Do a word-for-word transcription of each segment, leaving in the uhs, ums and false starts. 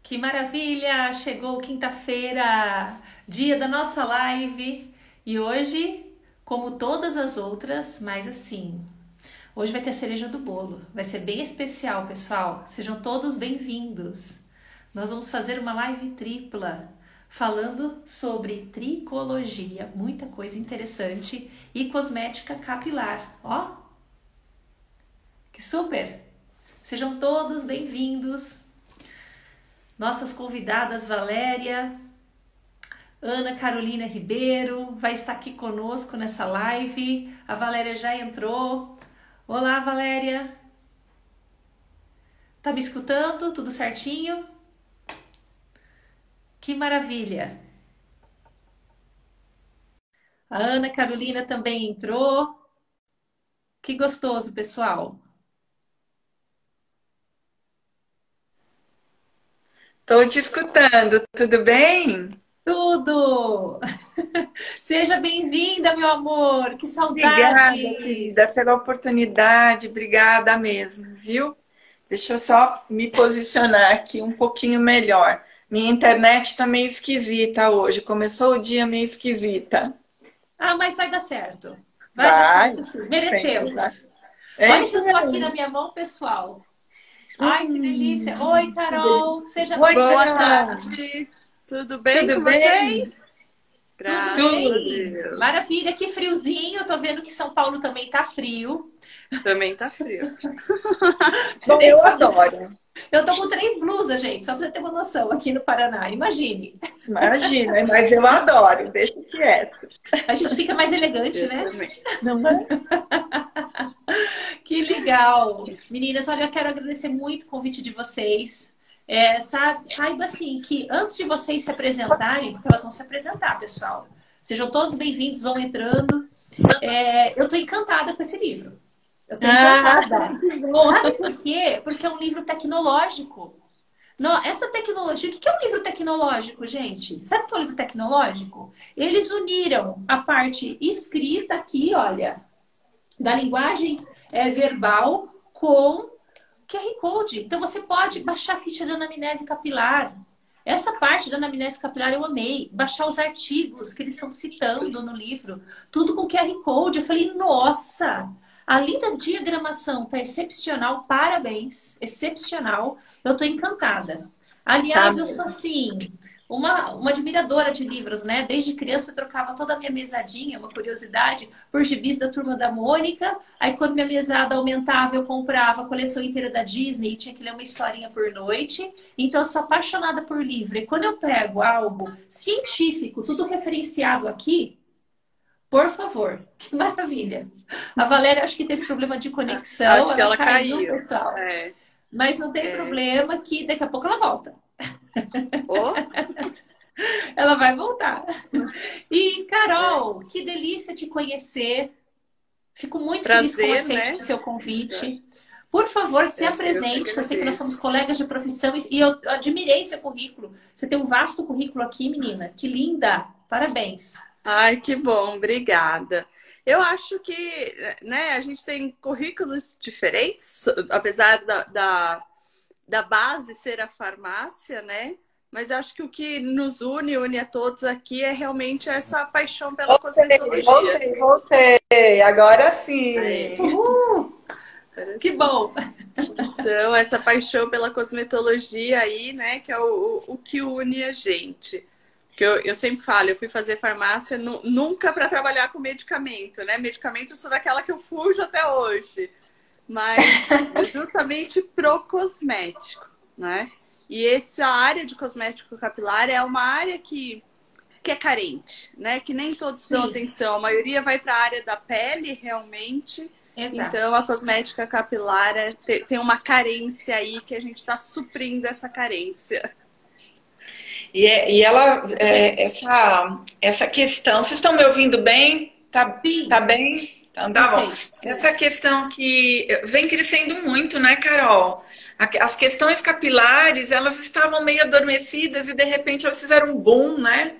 Que maravilha! Chegou quinta-feira, dia da nossa live. E hoje, como todas as outras, mas assim, hoje vai ter a cereja do bolo. Vai ser bem especial, pessoal. Sejam todos bem-vindos. Nós vamos fazer uma live tripla, falando sobre tricologia, muita coisa interessante, e cosmética capilar. Ó, que super! Sejam todos bem-vindos. Nossas convidadas Valéria, Ana Carolina Ribeiro, vai estar aqui conosco nessa live. A Valéria já entrou. Olá, Valéria. Tá me escutando? Tudo certinho? Que maravilha. A Ana Carolina também entrou. Que gostoso, pessoal. Estou te escutando, tudo bem? Tudo! Seja bem-vinda, meu amor! Que Obrigada, querida, saudades! pela oportunidade, obrigada mesmo, viu? Deixa eu só me posicionar aqui um pouquinho melhor. Minha internet está meio esquisita hoje, começou o dia meio esquisita. Ah, mas vai dar certo. Vai dar Vai, certo sim. sempre vai. Merecemos. É Olha que isso eu tô aqui mesmo. na minha mão, pessoal. Ai, que delícia. Oi, Hum, que delícia. Carol. Seja Oi, Boa bem-vinda. Carol, tarde, tudo bem tudo com bem? vocês? Tudo Graças a bem? Deus. Maravilha. Que friozinho. Eu tô vendo que São Paulo também tá frio. Também tá frio. Bom, Tem eu que- adoro. Eu tô com três blusas, gente, só pra você ter uma noção, aqui no Paraná. Imagine. Imagina, mas eu adoro, deixa quieto. A gente fica mais elegante, Eu né? também. Não é? Que legal! Meninas, olha, eu quero agradecer muito o convite de vocês. É, sa- saiba assim que antes de vocês se apresentarem, porque elas vão se apresentar, pessoal. Sejam todos bem-vindos, vão entrando. É, eu tô encantada com esse livro. Eu tô Ah, encantada. que bom. Sabe por quê? Porque é um livro tecnológico. Não, essa tecnologia, o que é um livro tecnológico, gente? Sabe o que é um livro tecnológico? Eles uniram a parte escrita aqui, olha, da linguagem é, verbal com Q R Code. Então você pode baixar a ficha da anamnese capilar. Essa parte da anamnese capilar eu amei. Baixar os artigos que eles estão citando no livro. Tudo com Q R Code. Eu falei, nossa! A linda diagramação tá excepcional. Parabéns. Excepcional. Eu tô encantada. Tá Aliás, eu sou mesmo. assim, uma, uma admiradora de livros, né? Desde criança eu trocava toda a minha mesadinha, uma curiosidade, por gibis da Turma da Mônica. Aí quando minha mesada aumentava, eu comprava a coleção inteira da Disney e tinha que ler uma historinha por noite. Então eu sou apaixonada por livro. E quando eu pego algo científico, tudo referenciado aqui, por favor, que maravilha. A Valéria acho que teve problema de conexão, Acho que ela ela caiu, caiu. pessoal. É, Mas não tem é. problema que daqui a pouco ela volta. Oh, Ela vai voltar. E, Carol, que delícia te conhecer. Fico muito feliz com prazer, aceite né? o seu convite. Por favor, se Eu, eu que apresente, que eu sei que nós somos agradeço. colegas de profissão e eu admirei seu currículo. Você tem um vasto currículo aqui, menina. Que linda! Parabéns. Ai, que bom, obrigada. Eu acho que, né, a gente tem currículos diferentes, apesar da, da, da base ser a farmácia, né? Mas acho que o que nos une, une a todos aqui, é realmente essa paixão pela Voltei, cosmetologia. voltei, voltei. Agora sim. Aí, Uhul! agora Que sim. bom! Então, essa paixão pela cosmetologia aí, né, que é o, o, o que une a gente. Porque eu, eu sempre falo, eu fui fazer farmácia nu, nunca para trabalhar com medicamento, né? Medicamento eu sou daquela que eu fujo até hoje. Mas justamente pro cosmético, né? E essa área de cosmético capilar é uma área que, que é carente, né? Que nem todos dão Sim, atenção. A maioria vai para a área da pele, realmente. exato. Então, a cosmética capilar é, te- tem uma carência aí que a gente está suprindo essa carência. E, é- e ela, é, essa, essa questão, vocês estão me ouvindo bem? Tá, tá Sim, bem? Então tá bom. perfeito. Essa questão que vem crescendo muito, né, Carol? A- As questões capilares, elas estavam meio adormecidas e de repente elas fizeram um boom, né?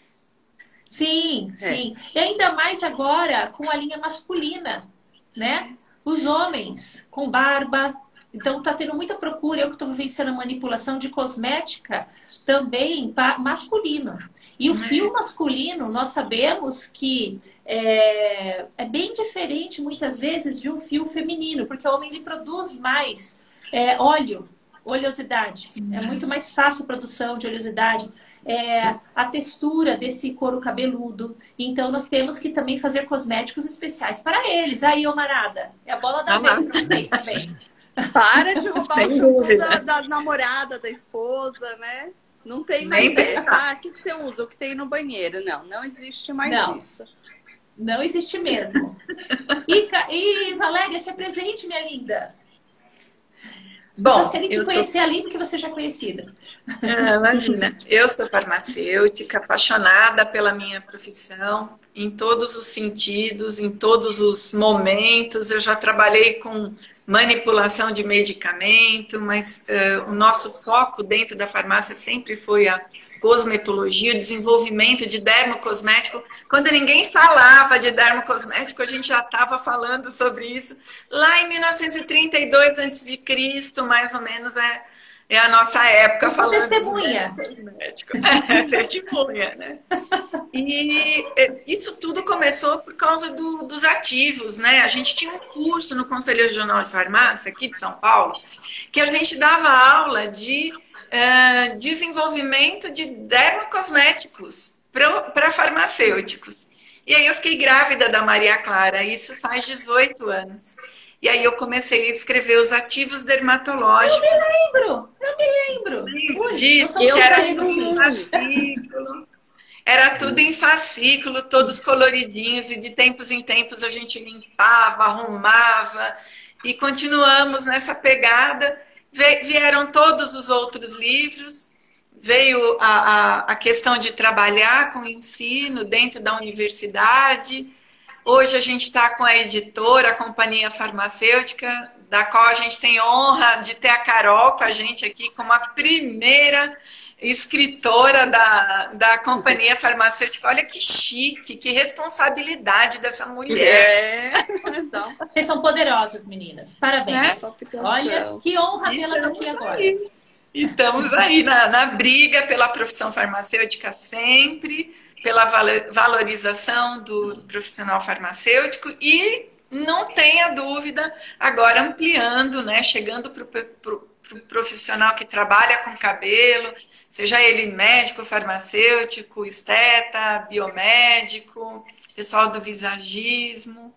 Sim, É. sim. E ainda mais agora com a linha masculina, né? Os homens com barba, Então está tendo muita procura, eu que estou vivenciando a manipulação de cosmética também pa- masculino. E o fio masculino, nós sabemos que é, é bem diferente muitas vezes de um fio feminino, porque o homem ele produz mais é, óleo, oleosidade. É muito mais fácil a produção de oleosidade. É, a textura desse couro cabeludo. Então, nós temos que também fazer cosméticos especiais para eles. Aí, ô Marada, é a bola da vez para vocês também. Para de roubar Sem o shampoo dúvida. da, da namorada, da esposa, né? Não tem Nem mais pensar. essa. Ah, o que, que você usa? O que tem no banheiro? Não, não existe mais Não. isso. Não existe mesmo. E, Ca- e Valéria, se apresente, minha linda. As Bom, pessoas querem te eu tô- conhecer além do que você já é conhecida. Ah, imagina, eu sou farmacêutica, apaixonada pela minha profissão, em todos os sentidos, em todos os momentos. Eu já trabalhei com manipulação de medicamento, mas eh, o nosso foco dentro da farmácia sempre foi a cosmetologia, o desenvolvimento de dermocosmético. Quando ninguém falava de dermocosmético, a gente já estava falando sobre isso. Lá em mil novecentos e trinta e dois antes de Cristo, mais ou menos, é É a nossa época Eu sou falando testemunha. de dermocosmético. É, testemunha, né? E isso tudo começou por causa do, dos ativos, né? A gente tinha um curso no Conselho Regional de Farmácia, aqui de São Paulo, que a gente dava aula de uh, desenvolvimento de dermocosméticos para farmacêuticos. E aí eu fiquei grávida da Maria Clara, isso faz dezoito anos. E aí eu comecei a escrever os ativos dermatológicos. Eu me lembro, eu me lembro. Ui, Disso, eu que era tenho tudo em um. fascículo. Era tudo em fascículo, todos coloridinhos, e de tempos em tempos a gente limpava, arrumava, e continuamos nessa pegada. Vieram todos os outros livros, veio a, a, a questão de trabalhar com o ensino dentro da universidade. Hoje a gente está com a editora, a Companhia Farmacêutica, da qual a gente tem honra de ter a Carol com a gente aqui como a primeira escritora da, da Companhia Farmacêutica. Olha que chique, que responsabilidade dessa mulher. É. Então, Vocês são poderosas, meninas. Parabéns. É? Olha, que honra tê-las Então, aqui agora. E estamos aí na, na briga pela profissão farmacêutica sempre, pela valorização do profissional farmacêutico e, não tenha dúvida, agora ampliando, né, chegando para o profissional que trabalha com cabelo, seja ele médico, farmacêutico, esteta, biomédico, pessoal do visagismo.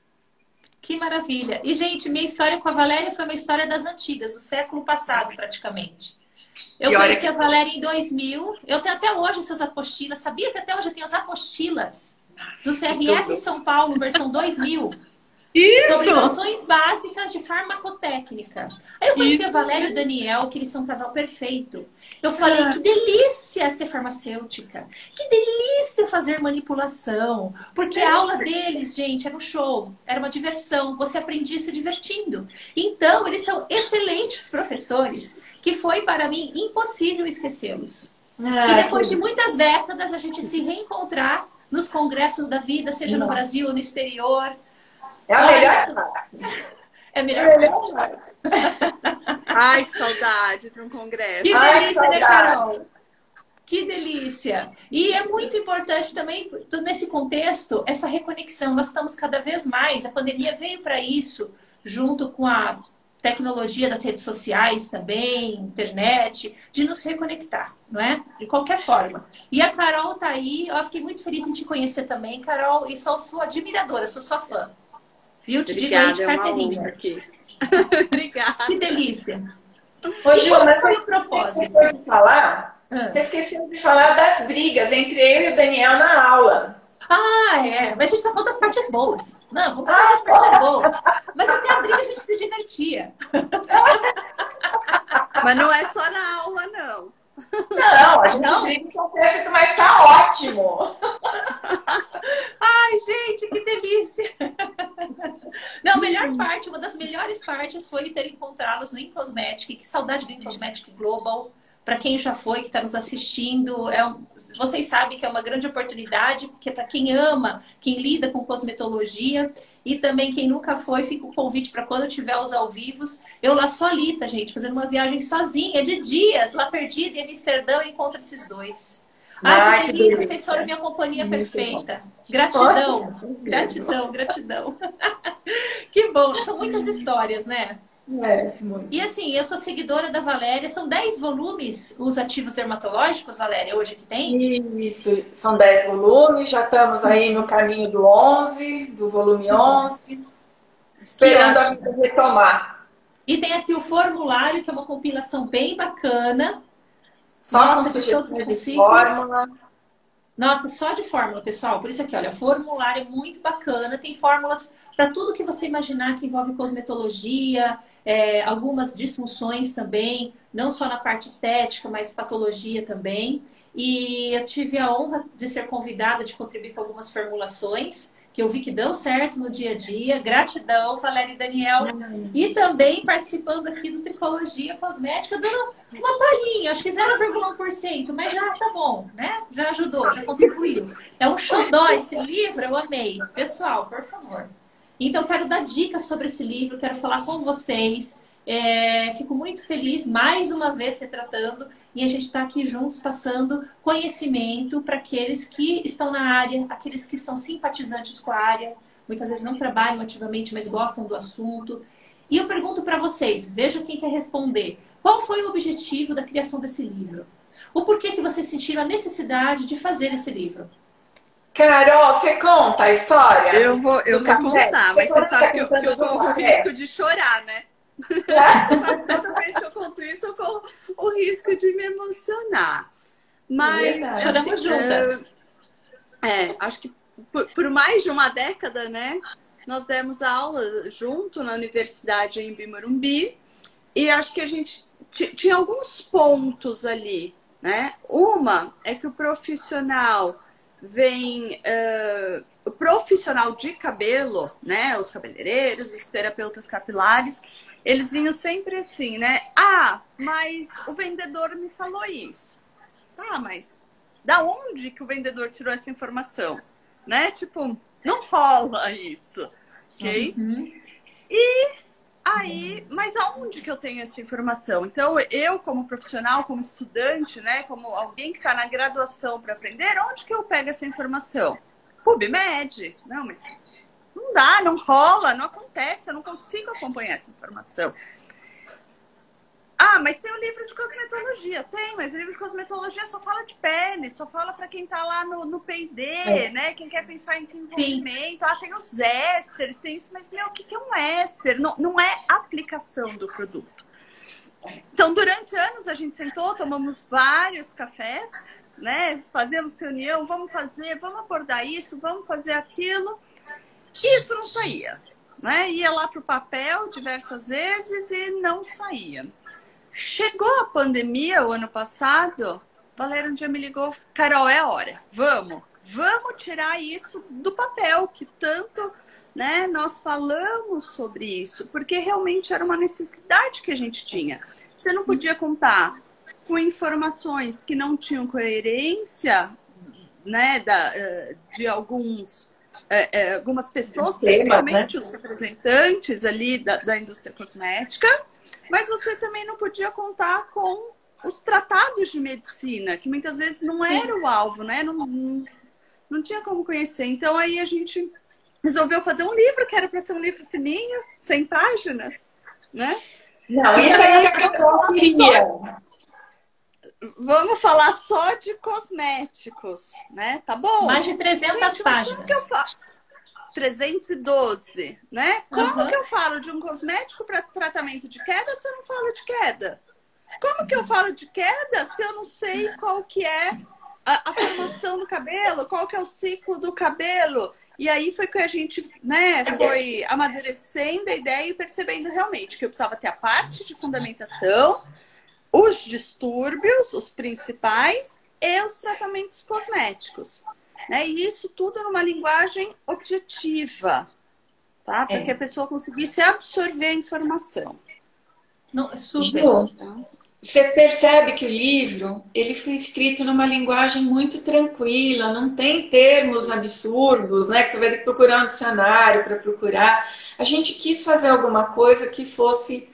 Que maravilha. E, gente, minha história com a Valéria foi uma história das antigas, do século passado, praticamente. Eu E olha conheci que- a Valéria em dois mil. Eu tenho até hoje suas apostilas. Sabia que até hoje eu tenho as apostilas do C R F São Paulo, versão dois mil. Isso! Sobre noções básicas de farmacotécnica. Aí eu conheci Isso. a Valéria e o Daniel, que eles são um casal perfeito. Eu falei, Ah. que delícia ser farmacêutica. Que delícia fazer manipulação. Porque a aula deles, gente, era um show. Era uma diversão. Você aprendia se divertindo. Então, eles são excelentes professores, que foi, para mim, impossível esquecê-los. Ah, E depois que- de muitas décadas, a gente se reencontrar nos congressos da vida, seja no Nossa. Brasil ou no exterior. É a melhor parte. É É melhor. a melhor parte. ai, que saudade de um congresso. Que Ai, delícia, que né, saudade. Carol? Que delícia! E é muito importante também, nesse contexto, essa reconexão. Nós estamos cada vez mais, a pandemia veio para isso, junto com a tecnologia das redes sociais também, internet, de nos reconectar, não é? De qualquer forma. E a Carol tá aí, eu fiquei muito feliz em te conhecer também, Carol, e sou sua admiradora, sou sua fã. Viu? Te digo aí Obrigada, de é uma honra carteirinha. aqui. Obrigada. Que delícia! Ô, E Ju, qual mas foi você o propósito? esqueceu de falar? Ah. Você esqueceu de falar das brigas entre eu e o Daniel na aula. Ah, é. Mas a gente só falou das partes boas. Não, vamos falar das partes boas. Mas até a briga a gente se divertia. Mas não é só na aula, não. Não, a gente Não? briga com o texto, mas tá ótimo. Ai, gente, que delícia. Não, a melhor parte, uma das melhores partes foi ter encontrá-los no Incosmetic. Que saudade do Incosmetic Global. para quem já foi, que está nos assistindo, é um, vocês sabem que é uma grande oportunidade, porque para quem ama, quem lida com cosmetologia, e também quem nunca foi, fica o convite para quando tiver os ao vivos. Eu lá solita, gente, fazendo uma viagem sozinha, de dias, lá perdida em Amsterdã, eu encontro esses dois. Ai, que delícia, vocês foram minha companhia muito perfeita. Bom. Gratidão, gratidão, gratidão. Que bom, são muitas histórias, né? É, muito. E assim, eu sou seguidora da Valéria. São dez volumes os ativos dermatológicos, Valéria, hoje que tem? Isso, são dez volumes. Já estamos aí no caminho do onze, do volume onze. Esperando a vida retomar. E tem aqui o formulário, que é uma compilação bem bacana. Só Nossa, com sugestões de, de fórmula. Nossa, só de fórmula, pessoal. Por isso aqui, olha, formulário é muito bacana. Tem fórmulas para tudo que você imaginar que envolve cosmetologia, é, algumas disfunções também, não só na parte estética, mas patologia também. E eu tive a honra de ser convidada de contribuir com algumas formulações, que eu vi que deu certo no dia a dia. Gratidão, Valéria e Daniel. E também participando aqui do Tricologia Cosmética, dando uma palhinha, acho que zero vírgula um por cento, mas já tá bom, né? Já ajudou, já contribuiu. É um xodó esse livro, eu amei. Pessoal, por favor. Então, eu quero dar dicas sobre esse livro, quero falar com vocês. É, fico muito feliz, mais uma vez retratando, e a gente está aqui juntos passando conhecimento para aqueles que estão na área, aqueles que são simpatizantes com a área, muitas vezes não trabalham ativamente, mas gostam do assunto. E eu pergunto para vocês, veja quem quer responder, qual foi o objetivo da criação desse livro? O porquê que vocês sentiram a necessidade de fazer esse livro? Carol, você conta a história? Eu vou, eu vou contar, mas você sabe que eu, que eu corro o risco de chorar, né? Toda vez que eu conto isso, eu corro o risco de me emocionar. Mas assim, choramos juntas. É, acho que por, por mais de uma década, né? Nós demos aula junto na universidade em Bimorumbi, e acho que a gente tinha alguns pontos ali, né? Uma é que o profissional vem... Uh, o profissional de cabelo, né, os cabeleireiros, os terapeutas capilares, eles vinham sempre assim, né? Ah, mas o vendedor me falou isso. Ah, mas da onde que o vendedor tirou essa informação? Né? Tipo, não rola isso, ok? Uhum. E aí, mas aonde que eu tenho essa informação? Então, eu como profissional, como estudante, né, como alguém que está na graduação para aprender, onde que eu pego essa informação? PubMed. Não, mas não dá, não rola, não acontece, eu não consigo acompanhar essa informação. Ah, mas tem o livro de cosmetologia. Tem, mas o livro de cosmetologia só fala de pele, só fala para quem tá lá no, no P e D, é. né? Quem quer pensar em desenvolvimento. Sim. Ah, tem os ésteres, tem isso, mas, meu, o que é um éster? Não, não é aplicação do produto. Então, durante anos, a gente sentou, tomamos vários cafés, né? Fazemos reunião, vamos fazer, vamos abordar isso, vamos fazer aquilo. Isso não saía, né? Ia lá para o papel diversas vezes e não saía. Chegou a pandemia o ano passado, Valéria um dia me ligou, Carol, é a hora, vamos, vamos tirar isso do papel, que tanto, né, nós falamos sobre isso, porque realmente era uma necessidade que a gente tinha. Você não podia contar com informações que não tinham coerência, né, da, de alguns, é, é, algumas pessoas, principalmente né? os representantes ali da, da indústria cosmética, mas você também não podia contar com os tratados de medicina, que muitas vezes não era o alvo, né, não, não, não tinha como conhecer. Então aí a gente resolveu fazer um livro, que era para ser um livro fininho, cem páginas, né? Não, isso aí é que eu queria. Vamos falar só de cosméticos, né? Tá bom? Mais de trezentas Gente, páginas. Como que eu falo? trezentos e doze, né? Como uhum. que eu falo de um cosmético para tratamento de queda se eu não falo de queda? Como que eu falo de queda se eu não sei qual que é a, a formação do cabelo, qual que é o ciclo do cabelo? E aí foi que a gente, né, foi amadurecendo a ideia e percebendo realmente que eu precisava ter a parte de fundamentação, os distúrbios, os principais, e os tratamentos cosméticos. Né? E isso tudo numa linguagem objetiva, tá? Para é. que a pessoa conseguisse absorver a informação. Não, super. Ju, você percebe que o livro ele foi escrito numa linguagem muito tranquila, não tem termos absurdos, né? Que você vai ter que procurar um dicionário para procurar. A gente quis fazer alguma coisa que fosse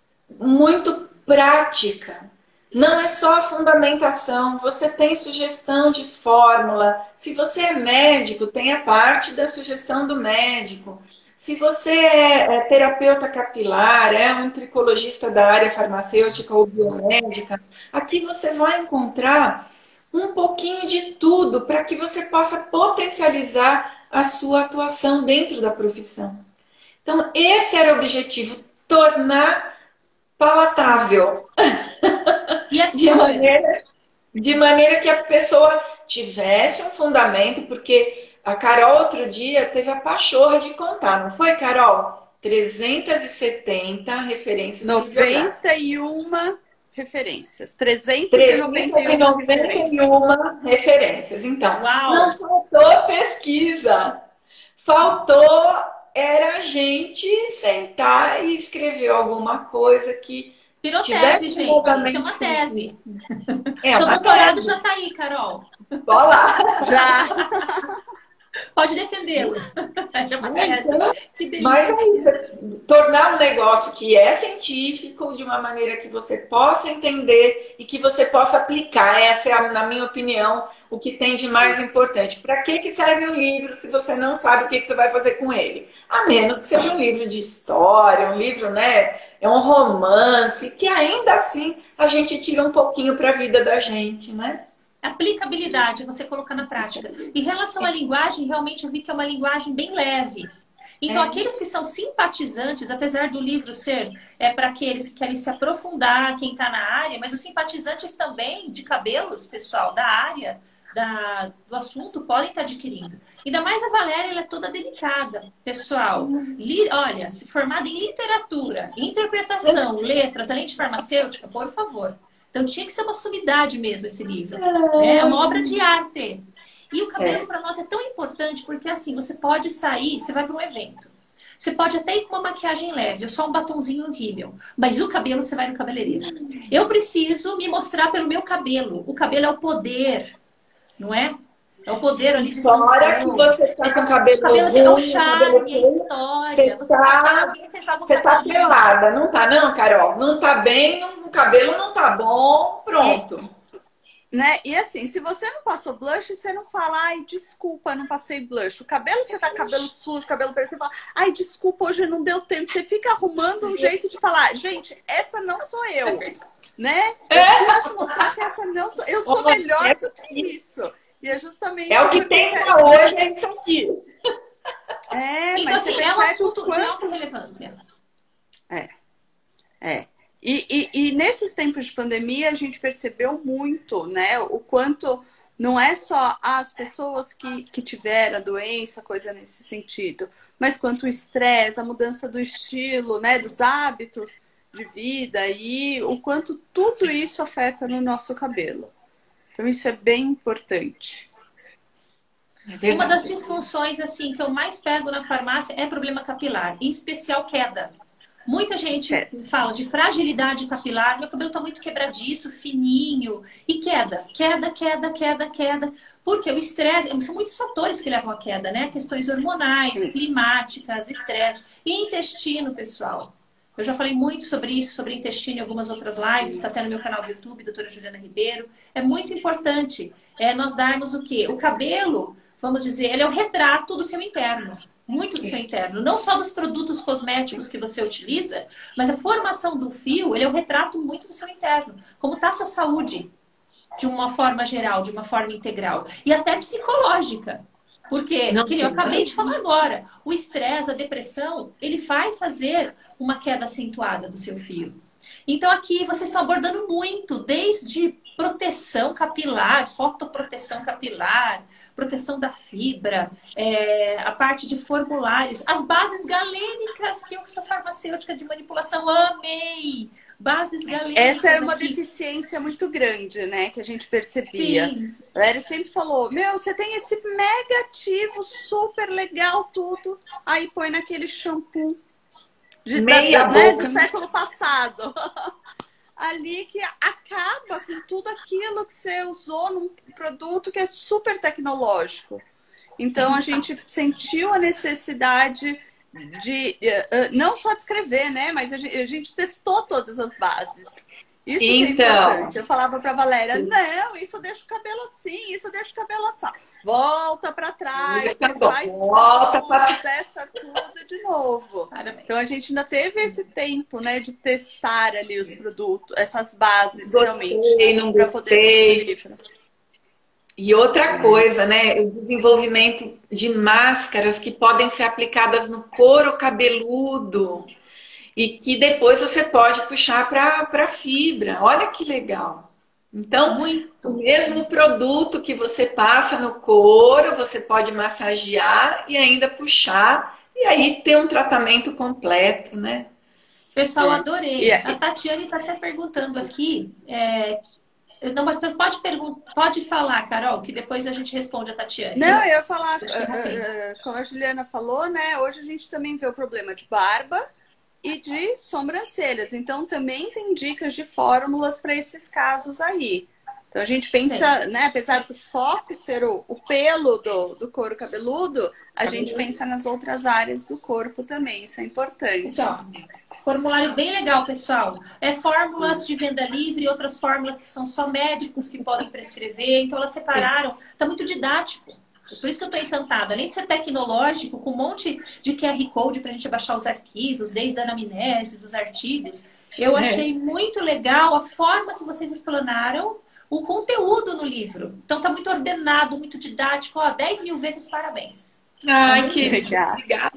muito prática. Não é só a fundamentação, você tem sugestão de fórmula. Se você é médico, tem a parte da sugestão do médico. Se você é, é terapeuta capilar, é um tricologista da área farmacêutica ou biomédica, aqui você vai encontrar um pouquinho de tudo para que você possa potencializar a sua atuação dentro da profissão. Então, esse era o objetivo, tornar palatável. E a de, maneira, de maneira que a pessoa tivesse um fundamento, porque a Carol outro dia teve a pachorra de contar, não foi, Carol? trezentas e setenta referências noventa e uma referências. trezentas e noventa e uma referências. referências. Então, Uau. Não faltou pesquisa. Faltou era a gente sentar e escrever alguma coisa que Virou tivesse tese, um gente. fundamento Isso é uma tese. É Seu uma doutorado tese. já tá aí, Carol. Olha lá. Já. Pode defendê-lo. É uma tese. Que delícia. Mas aí, tornar um negócio que é científico de uma maneira que você possa entender e que você possa aplicar. Essa é, na minha opinião, o que tem de mais importante. Para que que serve um livro se você não sabe o que que você vai fazer com ele? A menos que seja um livro de história, um livro, né? É um romance, que ainda assim a gente tira um pouquinho para a vida da gente, né? Aplicabilidade, você colocar na prática. Em relação à linguagem, realmente eu vi que é uma linguagem bem leve. Então, É. aqueles que são simpatizantes, apesar do livro ser é, para aqueles que querem se aprofundar, quem está na área, mas os simpatizantes também de cabelos, pessoal, da área, da, do assunto, podem estar adquirindo. Ainda mais a Valéria, ela é toda delicada, pessoal. Li, olha, se formada em literatura, interpretação, letras, além de farmacêutica, por favor. Então tinha que ser uma sumidade mesmo esse livro. Né? É uma obra de arte. E o cabelo É. para nós é tão importante porque assim, você pode sair, você vai para um evento. Você pode até ir com uma maquiagem leve, ou só um batonzinho no rímel. Mas o cabelo você vai no cabeleireiro. Eu preciso me mostrar pelo meu cabelo. O cabelo é o poder, não é? É o poder ali de Fora que sanção. você tá com o cabelo O cabelo ruim, é o cabelo charme, a feio, história. você Você tá- tá, alguém, você joga o você tá cabelo. pelada. Não tá não, Carol? Não tá bem, não- o cabelo não tá bom, pronto. Né? E assim, se você não passou blush, você não fala, ai, desculpa, não passei blush. O cabelo, você tá com cabelo sujo, cabelo preto, você fala, ai, desculpa, hoje não deu tempo. Você fica arrumando um jeito de falar, gente, essa não sou eu, né? Eu preciso te mostrar que essa não sou eu, sou melhor do que isso. E é justamente É o que porque tem você- pra hoje, é isso aqui. É, Então, mas você assim, é um percebe o assunto de quanto... alta relevância. É. E, e, e nesses tempos de pandemia a gente percebeu muito, né? O quanto não é só as pessoas que, que tiveram a doença, coisa nesse sentido, mas quanto o estresse, a mudança do estilo, né? Dos hábitos de vida e o quanto tudo isso afeta no nosso cabelo. Então isso é bem importante. Uma das disfunções assim que eu mais pego na farmácia é problema capilar, em especial queda. Muita gente Queda. fala de fragilidade capilar, meu cabelo tá muito quebradiço, fininho, e queda, queda, queda, queda, queda. Porque o estresse, são muitos fatores que levam à queda, né? Questões hormonais, climáticas, estresse e intestino, pessoal. Eu já falei muito sobre isso, sobre intestino em algumas outras lives, está até no meu canal do YouTube, doutora Juliana Ribeiro. É muito importante é, nós darmos o quê? O cabelo, vamos dizer, ele é o retrato do seu interno. Muito do seu interno. Não só dos produtos cosméticos que você utiliza, mas a formação do fio, ele é o retrato muito do seu interno. Como está a sua saúde, de uma forma geral, de uma forma integral. E até psicológica. Porque, Não, que nem eu acabei de falar agora, o estresse, a depressão, ele vai fazer uma queda acentuada do seu fio. Então aqui vocês estão abordando muito, desde proteção capilar, fotoproteção capilar, proteção da fibra, é, a parte de formulários, as bases galênicas, que eu que sou farmacêutica de manipulação, amei! Bases galênicas. Essa era uma aqui. deficiência muito grande, né? Que a gente percebia. Sim. A Valéria sempre falou, meu, você tem esse mega ativo, super legal, tudo. Aí põe naquele shampoo de, Meia da, né, boca, do né? século passado. ali que acaba com tudo aquilo que você usou num produto que é super tecnológico. Então, a gente sentiu a necessidade de, uh, não só de escrever, né? Mas a gente, a gente testou todas as bases. Isso então, é importante. Eu falava para a Valéria, não, isso deixa o cabelo assim, isso deixa o cabelo assim. Volta para trás, tá faz volta tudo, pra... testa tudo de novo. Parabéns. Então, a gente ainda teve esse tempo, né, de testar ali os produtos, essas bases, gostei, realmente. Não gostei, não gostei. E outra coisa, né? O desenvolvimento de máscaras que podem ser aplicadas no couro cabeludo e que depois você pode puxar para a fibra. Olha que legal. Então, Muito. o mesmo produto que você passa no couro, você pode massagear e ainda puxar. E aí ter um tratamento completo, né? Pessoal, adorei. A Tatiane está até perguntando aqui... É... Não, pode, perguntar, pode falar, Carol, que depois a gente responde a Tatiane. Não, eu ia falar, uh, como a Juliana falou, né? Hoje a gente também vê o problema de barba e de sobrancelhas. Então, também tem dicas de fórmulas para esses casos aí. Então, a gente pensa, Sim. né? Apesar do foco ser o, o pelo do, do couro cabeludo, a Cabeludo. gente pensa nas outras áreas do corpo também. Isso é importante. Então, formulário bem legal, pessoal. É fórmulas de venda livre, outras fórmulas que são só médicos que podem prescrever. Então, elas separaram. Está muito didático. Por isso que eu estou encantada. Além de ser tecnológico, com um monte de Q R Code para a gente baixar os arquivos, desde a anamnese, dos artigos, eu é. achei muito legal a forma que vocês explanaram o conteúdo no livro. Então, está muito ordenado, muito didático. Ó, dez mil vezes parabéns. Ai, que legal.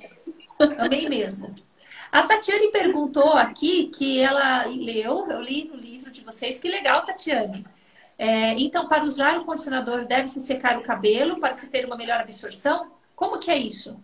Amei mesmo. A Tatiane perguntou aqui que ela leu, eu li no livro de vocês. Que legal, Tatiane. É, então, para usar o condicionador, deve-se secar o cabelo para se ter uma melhor absorção? Como que é isso?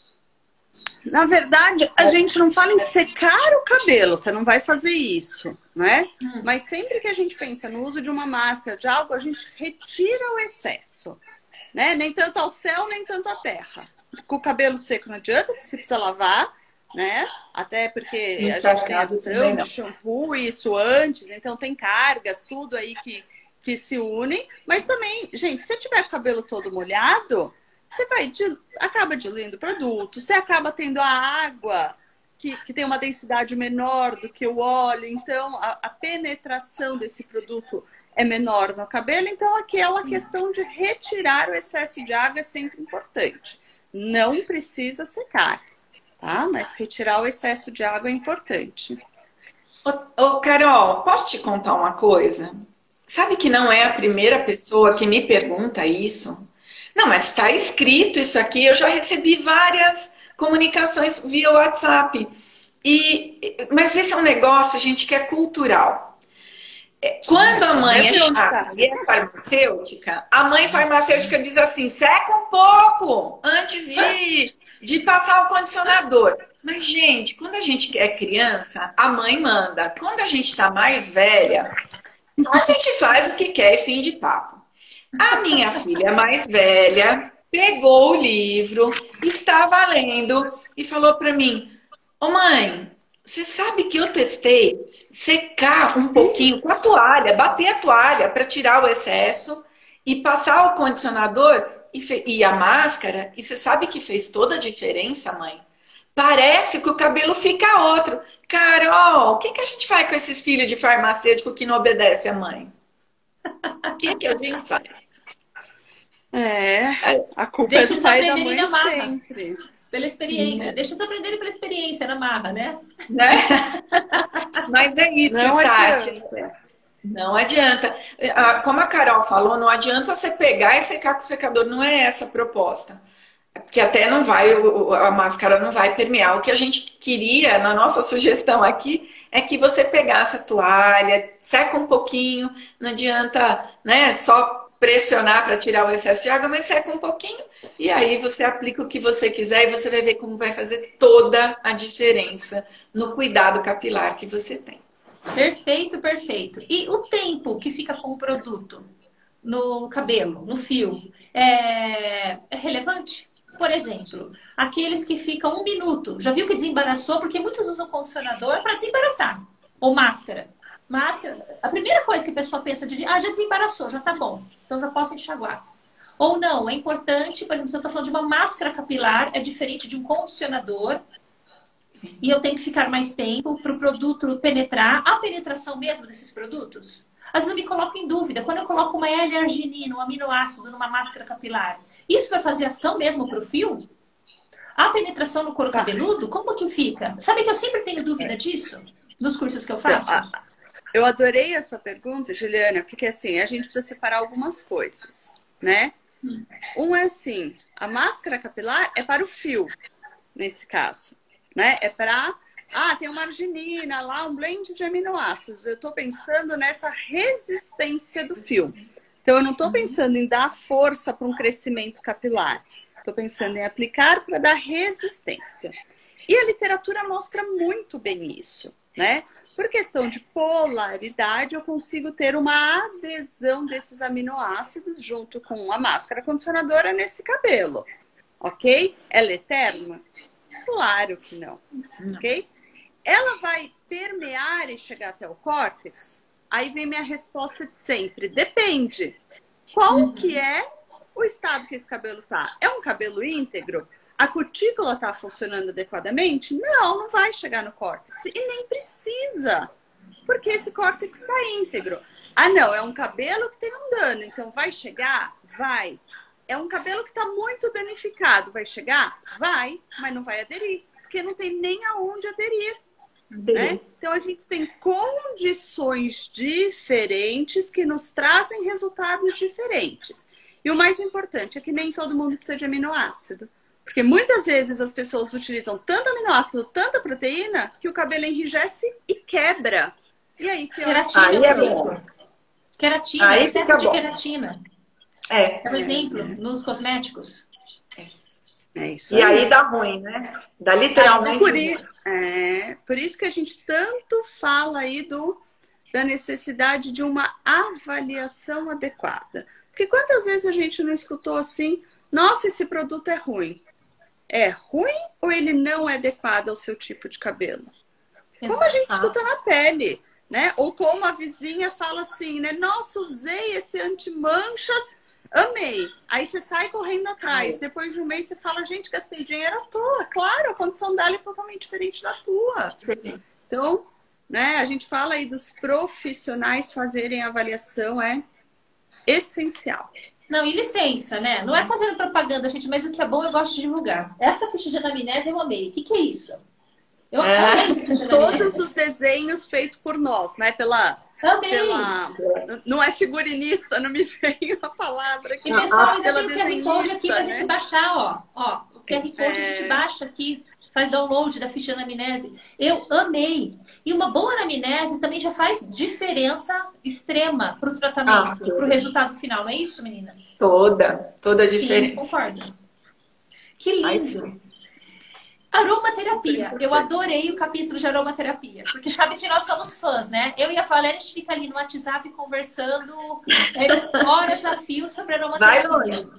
Na verdade, a gente não fala em secar o cabelo, você não vai fazer isso, né? Hum. Mas sempre que a gente pensa no uso de uma máscara, de algo, a gente retira o excesso, né? Nem tanto ao céu, nem tanto à terra. Com o cabelo seco não adianta, porque você precisa lavar, né? Até porque não a gente tem ação de shampoo, isso antes, então tem cargas, tudo aí que, que se unem. Mas também, gente, se você tiver com o cabelo todo molhado, você vai, acaba diluindo o produto, você acaba tendo a água que, que tem uma densidade menor do que o óleo, então a, a penetração desse produto é menor no cabelo, então aquela questão de retirar o excesso de água é sempre importante. Não precisa secar, tá? Mas retirar o excesso de água é importante. Ô, ô Carol, posso te contar uma coisa? Sabe que não é a primeira pessoa que me pergunta isso? Não, mas está escrito isso aqui. Eu já recebi várias comunicações via WhatsApp. E, mas esse é um negócio, gente, que é cultural. Quando a mãe é chata e é farmacêutica, a mãe farmacêutica diz assim, seca um pouco antes de, de passar o condicionador. Mas, gente, quando a gente é criança, a mãe manda. Quando a gente está mais velha, a gente faz o que quer e fim de papo. A minha filha mais velha pegou o livro, estava lendo e falou para mim, ô mãe, você sabe que eu testei secar um pouquinho com a toalha, bater a toalha para tirar o excesso e passar o condicionador e, e a máscara, e você sabe que fez toda a diferença, mãe? Parece que o cabelo fica outro. Carol, o que, que a gente faz com esses filhos de farmacêutico que não obedece a mãe? O que, que a gente faz? É, a culpa Deixa é do pai e da na mãe marra. sempre. Pela experiência. Hum. Deixa eles aprenderem pela experiência, na marra, né? né? Mas é isso, não Tati. Adianta. Não adianta. Como a Carol falou, não adianta você pegar e secar com o secador. Não é essa a proposta. Porque até não vai, a máscara não vai permear. O que a gente queria, na nossa sugestão aqui, é que você pegasse a toalha, seca um pouquinho, não adianta, né, só pressionar para tirar o excesso de água, mas seca um pouquinho e aí você aplica o que você quiser e você vai ver como vai fazer toda a diferença no cuidado capilar que você tem. Perfeito, perfeito. E o tempo que fica com o produto no cabelo, no fio, é, é relevante? Por exemplo, aqueles que ficam um minuto. Já viu que desembaraçou? Porque muitos usam condicionador para desembaraçar. Ou máscara. Máscara, a primeira coisa que a pessoa pensa de, ah, já desembaraçou, já tá bom, então já posso enxaguar. Ou não, é importante, por exemplo, se eu tô falando de uma máscara capilar, é diferente de um condicionador. Sim. E eu tenho que ficar mais tempo para o produto penetrar. A penetração mesmo desses produtos? Às vezes eu me coloco em dúvida. Quando eu coloco uma L-arginina, um aminoácido numa máscara capilar, isso vai fazer ação mesmo para o fio? A penetração no couro cabeludo, como que fica? Sabe que eu sempre tenho dúvida disso nos cursos que eu faço? Eu adorei a sua pergunta, Juliana, porque assim, a gente precisa separar algumas coisas, né? Um é assim, a máscara capilar é para o fio, nesse caso, né? É para, ah, tem uma arginina lá, um blend de aminoácidos. Eu estou pensando nessa resistência do fio. Então, eu não estou pensando em dar força para um crescimento capilar. Estou pensando em aplicar para dar resistência. E a literatura mostra muito bem isso, né? Por questão de polaridade, eu consigo ter uma adesão desses aminoácidos junto com a máscara condicionadora nesse cabelo, ok? Ela é eterna? Claro que não, ok? Ela vai permear e chegar até o córtex? Aí vem minha resposta de sempre, depende. Qual que é o estado que esse cabelo tá? É um cabelo íntegro? A cutícula está funcionando adequadamente? Não, não vai chegar no córtex. E nem precisa, porque esse córtex está íntegro. Ah, não, é um cabelo que tem um dano, então vai chegar? Vai. É um cabelo que está muito danificado, vai chegar? Vai, mas não vai aderir, porque não tem nem aonde aderir. Né? Então a gente tem condições diferentes que nos trazem resultados diferentes. E o mais importante é que nem todo mundo precisa de aminoácido. Porque muitas vezes as pessoas utilizam tanto aminoácido, tanta proteína, que o cabelo enrijece e quebra. E aí, pior. Queratina, aí é bom. Queratina, aí excesso de bom. queratina. É. É um exemplo nos cosméticos. É isso E aí. aí dá ruim, né? Dá literalmente por, ruim. é, por isso que a gente tanto fala aí do, da necessidade de uma avaliação adequada. Porque quantas vezes a gente não escutou assim, nossa, esse produto é ruim. É ruim ou ele não é adequado ao seu tipo de cabelo? Exato. Como a gente escuta na pele, né? Ou como a vizinha fala assim, né? Nossa, usei esse anti-manchas, amei. Aí você sai correndo atrás. Ai. Depois de um mês você fala, gente, gastei dinheiro à toa. Claro, a condição dela é totalmente diferente da tua. Então, né? A gente fala aí dos profissionais fazerem a avaliação, é essencial. Não, e licença, né? Não é fazendo propaganda, gente, mas o que é bom eu gosto de divulgar. Essa ficha de anamnese eu amei. O que, que é isso? Eu é, amei essa ficha de anamnese. Todos os desenhos feitos por nós, né? Pela, amei. Pela... Não é figurinista, não me veio a palavra aqui. E pessoal, ainda tem o Q R Code aqui pra né? gente baixar, ó. Ó, o Q R Code é... a gente baixa aqui. Faz download da ficha de anamnese. Eu amei. E uma boa anamnese também já faz diferença extrema para o tratamento, ah, para o resultado final. Não é isso, meninas? Toda, toda a diferença. Sim, concordo. Que lindo. Ai, aromaterapia. Eu adorei o capítulo de aromaterapia. Porque sabe que nós somos fãs, né? Eu e a Valéria, a gente fica ali no WhatsApp conversando é, horas a fio sobre aromaterapia. Vai longe.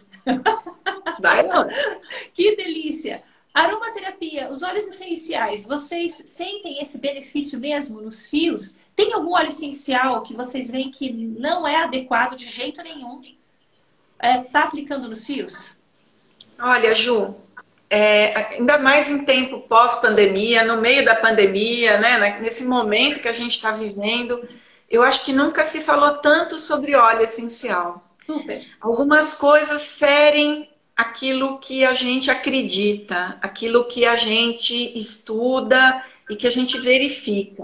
Vai longe. Que delícia. Aromaterapia, os óleos essenciais, vocês sentem esse benefício mesmo nos fios? Tem algum óleo essencial que vocês veem que não é adequado de jeito nenhum? É, tá aplicando nos fios? Olha, Ju, é, ainda mais em tempo pós-pandemia, no meio da pandemia, né, nesse momento que a gente está vivendo, eu acho que nunca se falou tanto sobre óleo essencial. Super. Algumas coisas ferem aquilo que a gente acredita, aquilo que a gente estuda e que a gente verifica.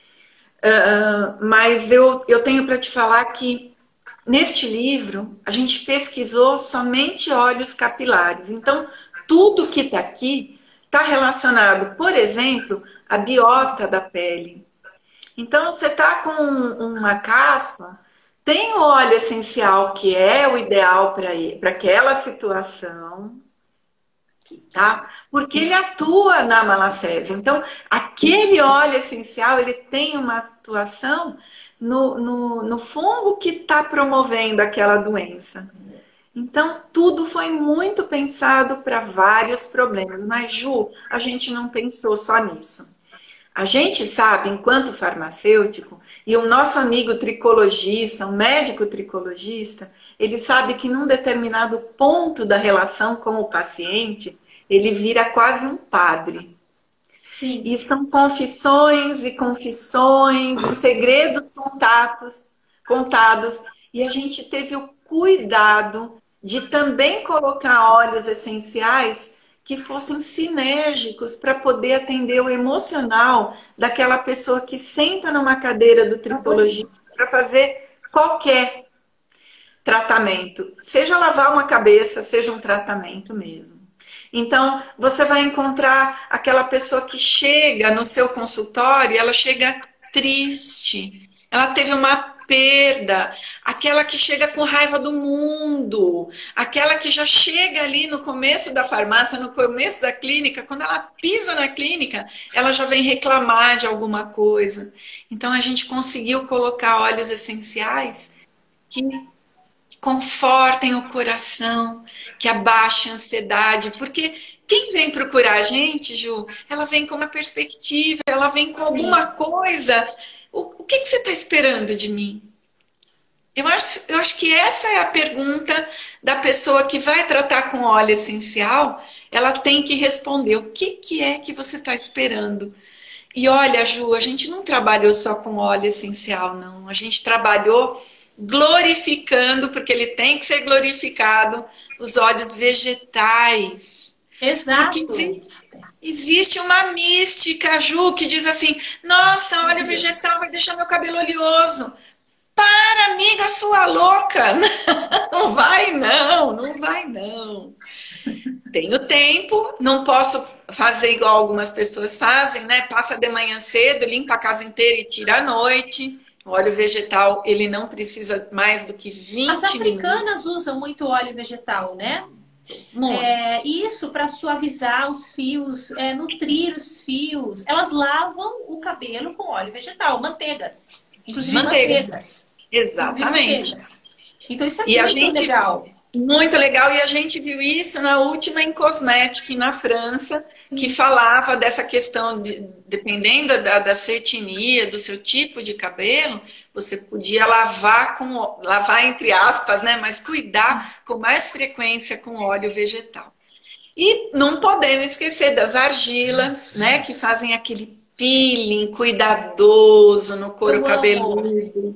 Uh, mas eu, eu tenho para te falar que neste livro a gente pesquisou somente óleos capilares. Então, tudo que está aqui está relacionado, por exemplo, à biota da pele. Então, você está com uma caspa, tem o óleo essencial que é o ideal para aquela situação, tá? Porque ele atua na malacese. Então, aquele óleo essencial, ele tem uma atuação no, no, no fungo que está promovendo aquela doença. Então, tudo foi muito pensado para vários problemas. Mas, Ju, a gente não pensou só nisso. A gente sabe, enquanto farmacêutico, e o nosso amigo tricologista, um médico tricologista, ele sabe que num determinado ponto da relação com o paciente, ele vira quase um padre. Sim. E são confissões e confissões, e segredos contatos, contados. E a gente teve o cuidado de também colocar óleos essenciais que fossem sinérgicos para poder atender o emocional daquela pessoa que senta numa cadeira do tricologista para fazer qualquer tratamento. Seja lavar uma cabeça, seja um tratamento mesmo. Então, você vai encontrar aquela pessoa que chega no seu consultório, ela chega triste, ela teve uma perda, aquela que chega com raiva do mundo, aquela que já chega ali no começo da farmácia, no começo da clínica, quando ela pisa na clínica, ela já vem reclamar de alguma coisa. Então, a gente conseguiu colocar óleos essenciais que confortem o coração, que abaixem a ansiedade, porque quem vem procurar a gente, Ju, ela vem com uma perspectiva, ela vem com alguma coisa. O, o que, que você está esperando de mim? Eu acho, eu acho que essa é a pergunta da pessoa que vai tratar com óleo essencial. Ela tem que responder o que, que é que você está esperando. E olha, Ju, a gente não trabalhou só com óleo essencial, não. A gente trabalhou glorificando, porque ele tem que ser glorificado, os óleos vegetais. Exato. Porque existe, existe uma mística, Ju, que diz assim, nossa, óleo vegetal vai deixar meu cabelo oleoso. Para, amiga sua louca! Não vai não, não vai não. Tenho tempo, não posso fazer igual algumas pessoas fazem, né? Passa de manhã cedo, limpa a casa inteira e tira à noite. O óleo vegetal, ele não precisa mais do que vinte minutos. As africanas usam muito óleo vegetal, né? É, isso para suavizar os fios, é, nutrir os fios. Elas lavam o cabelo com óleo vegetal, manteigas. Inclusive Manteiga. manteigas. Exatamente. Manteigas. Então isso é E muito a gente, legal. Muito legal. E a gente viu isso na última em Cosmética, na França, que falava dessa questão, de, dependendo da, da sua etnia, do seu tipo de cabelo, você podia lavar, com, lavar entre aspas, né? Mas cuidar com mais frequência com óleo vegetal. E não podemos esquecer das argilas, né? Que fazem aquele peeling cuidadoso no couro cabeludo,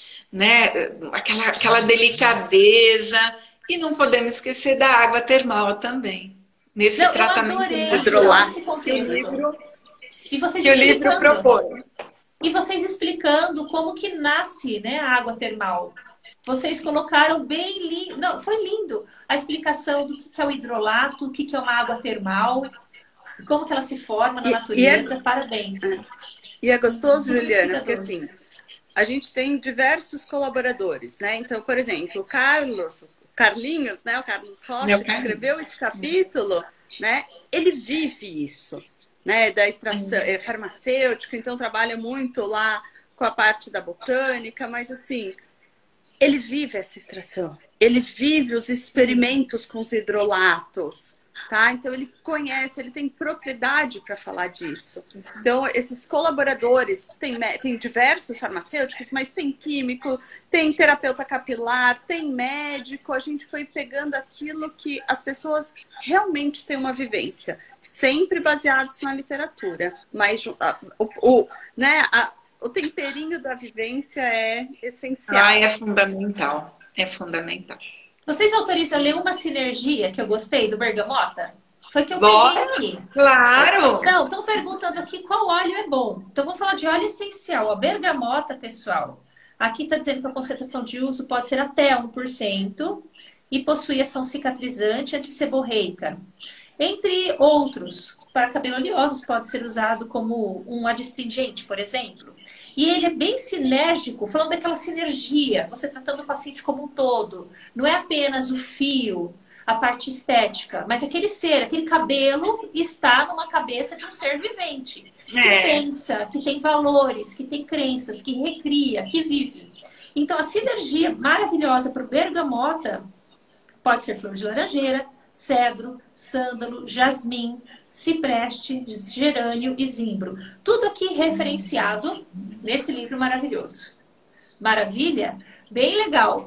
né? Aquela, aquela delicadeza. E não podemos esquecer da água termal também. Nesse não, tratamento hidrolático que o livro, e vocês que o livro propõe. E vocês explicando como que nasce, né, a água termal. Vocês colocaram bem lindo. Não, foi lindo a explicação do que é o hidrolato, o que é uma água termal, como que ela se forma na e, natureza. E é, Parabéns. E é gostoso, Juliana, porque assim, a gente tem diversos colaboradores, né? Então, por exemplo, o Carlos, o Carlinhos, né? O Carlos Rocha, que escreveu esse capítulo, né? Ele vive isso, né? Da extração, é farmacêutico, então trabalha muito lá com a parte da botânica, mas assim, ele vive essa extração, ele vive os experimentos com os hidrolatos, tá? Então ele conhece, ele tem propriedade para falar disso. Então esses colaboradores, tem, tem diversos farmacêuticos, mas tem químico, tem terapeuta capilar, tem médico. A gente foi pegando aquilo que as pessoas realmente têm uma vivência, sempre baseados na literatura, mas o, o, né, a, o temperinho da vivência é essencial. Ah, é fundamental, é fundamental. Vocês autorizam eu ler uma sinergia que eu gostei do bergamota? Foi que eu Bora, peguei aqui. Claro! Não, estão perguntando aqui qual óleo é bom. Então, vou falar de óleo essencial. A bergamota, pessoal. Aqui está dizendo que a concentração de uso pode ser até um por cento e possui ação cicatrizante antisseborreica. Entre outros, para cabelo oleosos, pode ser usado como um adstringente, por exemplo. E ele é bem sinérgico, falando daquela sinergia, você tratando o paciente como um todo. Não é apenas o fio, a parte estética, mas aquele ser, aquele cabelo está numa cabeça de um ser vivente. Que é. pensa, que tem valores, que tem crenças, que recria, que vive. Então, a sinergia maravilhosa para o bergamota pode ser flor de laranjeira, cedro, sândalo, jasmim, cipreste, gerânio e zimbro. Tudo aqui referenciado nesse livro maravilhoso. Maravilha? Bem legal.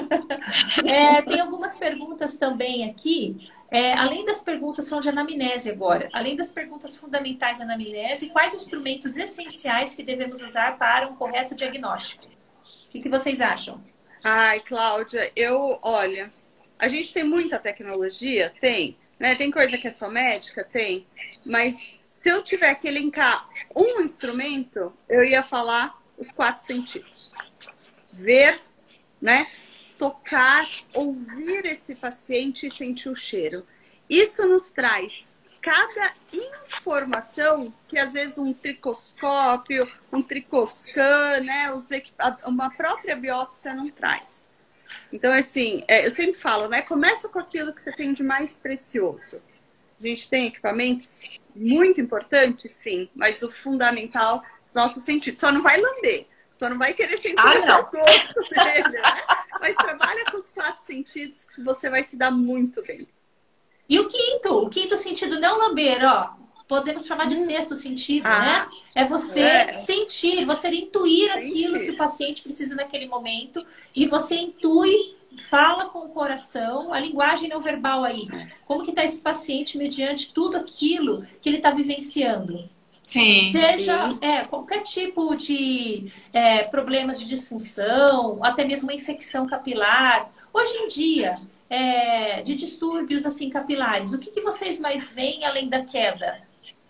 É, tem algumas perguntas também aqui. É, além das perguntas, falando de anamnese agora, além das perguntas fundamentais da anamnese, quais instrumentos essenciais que devemos usar para um correto diagnóstico? O que, que vocês acham? Ai, Cláudia, eu, olha, a gente tem muita tecnologia? Tem. Né? Tem coisa que é só médica? Tem. Mas se eu tiver que elencar um instrumento, eu ia falar os quatro sentidos. Ver, né? Tocar, ouvir esse paciente e sentir o cheiro. Isso nos traz cada informação que às vezes um tricoscópio, um tricoscan, né, uma própria biópsia não traz. Então, assim, eu sempre falo, né, começa com aquilo que você tem de mais precioso. A gente tem equipamentos muito importantes, sim, mas o fundamental, os nossos sentidos. Só não vai lamber. Só não vai querer sentir ah, o gosto dele, né? Mas trabalha com os quatro sentidos que você vai se dar muito bem. E o quinto? O quinto sentido, não lamber, ó. Podemos chamar de hum. sexto sentido, ah, né? É você é. sentir, você intuir sentir. aquilo que o paciente precisa naquele momento. E você intui, fala com o coração, a linguagem não verbal aí. Como que está esse paciente mediante tudo aquilo que ele está vivenciando? Sim. Seja é, qualquer tipo de é, problemas de disfunção, até mesmo uma infecção capilar. Hoje em dia, é, de distúrbios assim capilares, o que, que vocês mais veem além da queda?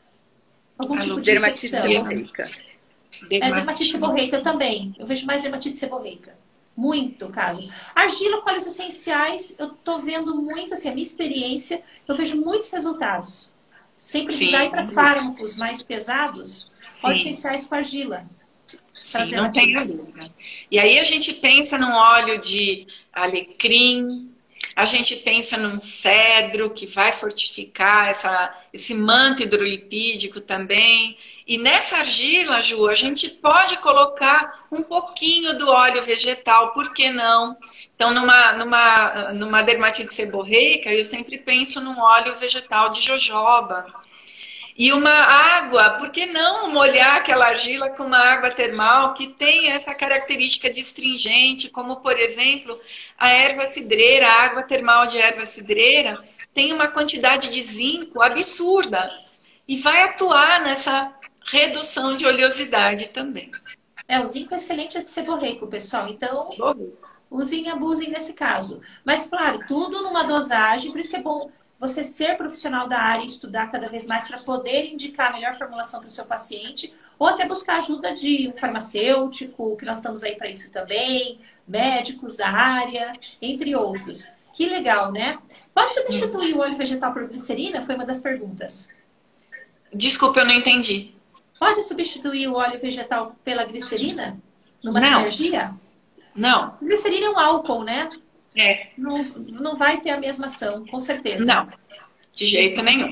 Algum a tipo de dermatite infecção? seborreica. Dermatite. É, dermatite seborreica eu também. Eu vejo mais dermatite seborreica. Muito caso. Argila com óleos essenciais, eu tô vendo muito, assim, a minha experiência, eu vejo muitos resultados. Sem precisar Sim. ir para fármacos mais pesados, óleos essenciais com argila. Sim, não tenho dúvida. E aí a gente pensa num óleo de alecrim, a gente pensa num cedro que vai fortificar essa, esse manto hidrolipídico também. E nessa argila, Ju, a gente pode colocar um pouquinho do óleo vegetal, por que não? Então, numa, numa, numa dermatite seborreica, eu sempre penso num óleo vegetal de jojoba. E uma água, por que não molhar aquela argila com uma água termal que tem essa característica de astringente, como, por exemplo, a erva cidreira, a água termal de erva cidreira, tem uma quantidade de zinco absurda e vai atuar nessa redução de oleosidade também. É, o zinco é excelente de seborreico, pessoal. Então, usem e abusem nesse caso. Mas, claro, tudo numa dosagem, por isso que é bom você ser profissional da área e estudar cada vez mais para poder indicar a melhor formulação para o seu paciente, ou até buscar ajuda de um farmacêutico, que nós estamos aí para isso também, médicos da área, entre outros. Que legal, né? Pode substituir o óleo vegetal por glicerina? Foi uma das perguntas. Desculpa, eu não entendi. Pode substituir o óleo vegetal pela glicerina? Numa não. sinergia? Não. Glicerina é um álcool, né? É. Não, não vai ter a mesma ação, com certeza. Não, de jeito nenhum.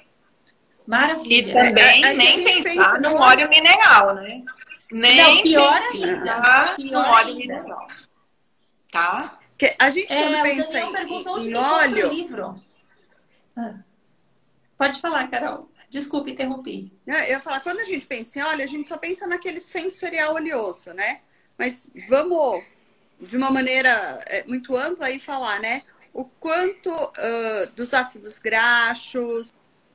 Maravilha. E também é, nem pensar num óleo mineral, né? Nem não, pior ainda. Num óleo mineral. Tá? Que a gente é, quando pensa em, perguntou em óleo... Livro. Ah. Pode falar, Carol. Desculpa, interrompi. Eu ia falar, quando a gente pensa em óleo, a gente só pensa naquele sensorial oleoso, né? Mas vamos... de uma maneira muito ampla aí falar, né? O quanto uh, dos ácidos graxos,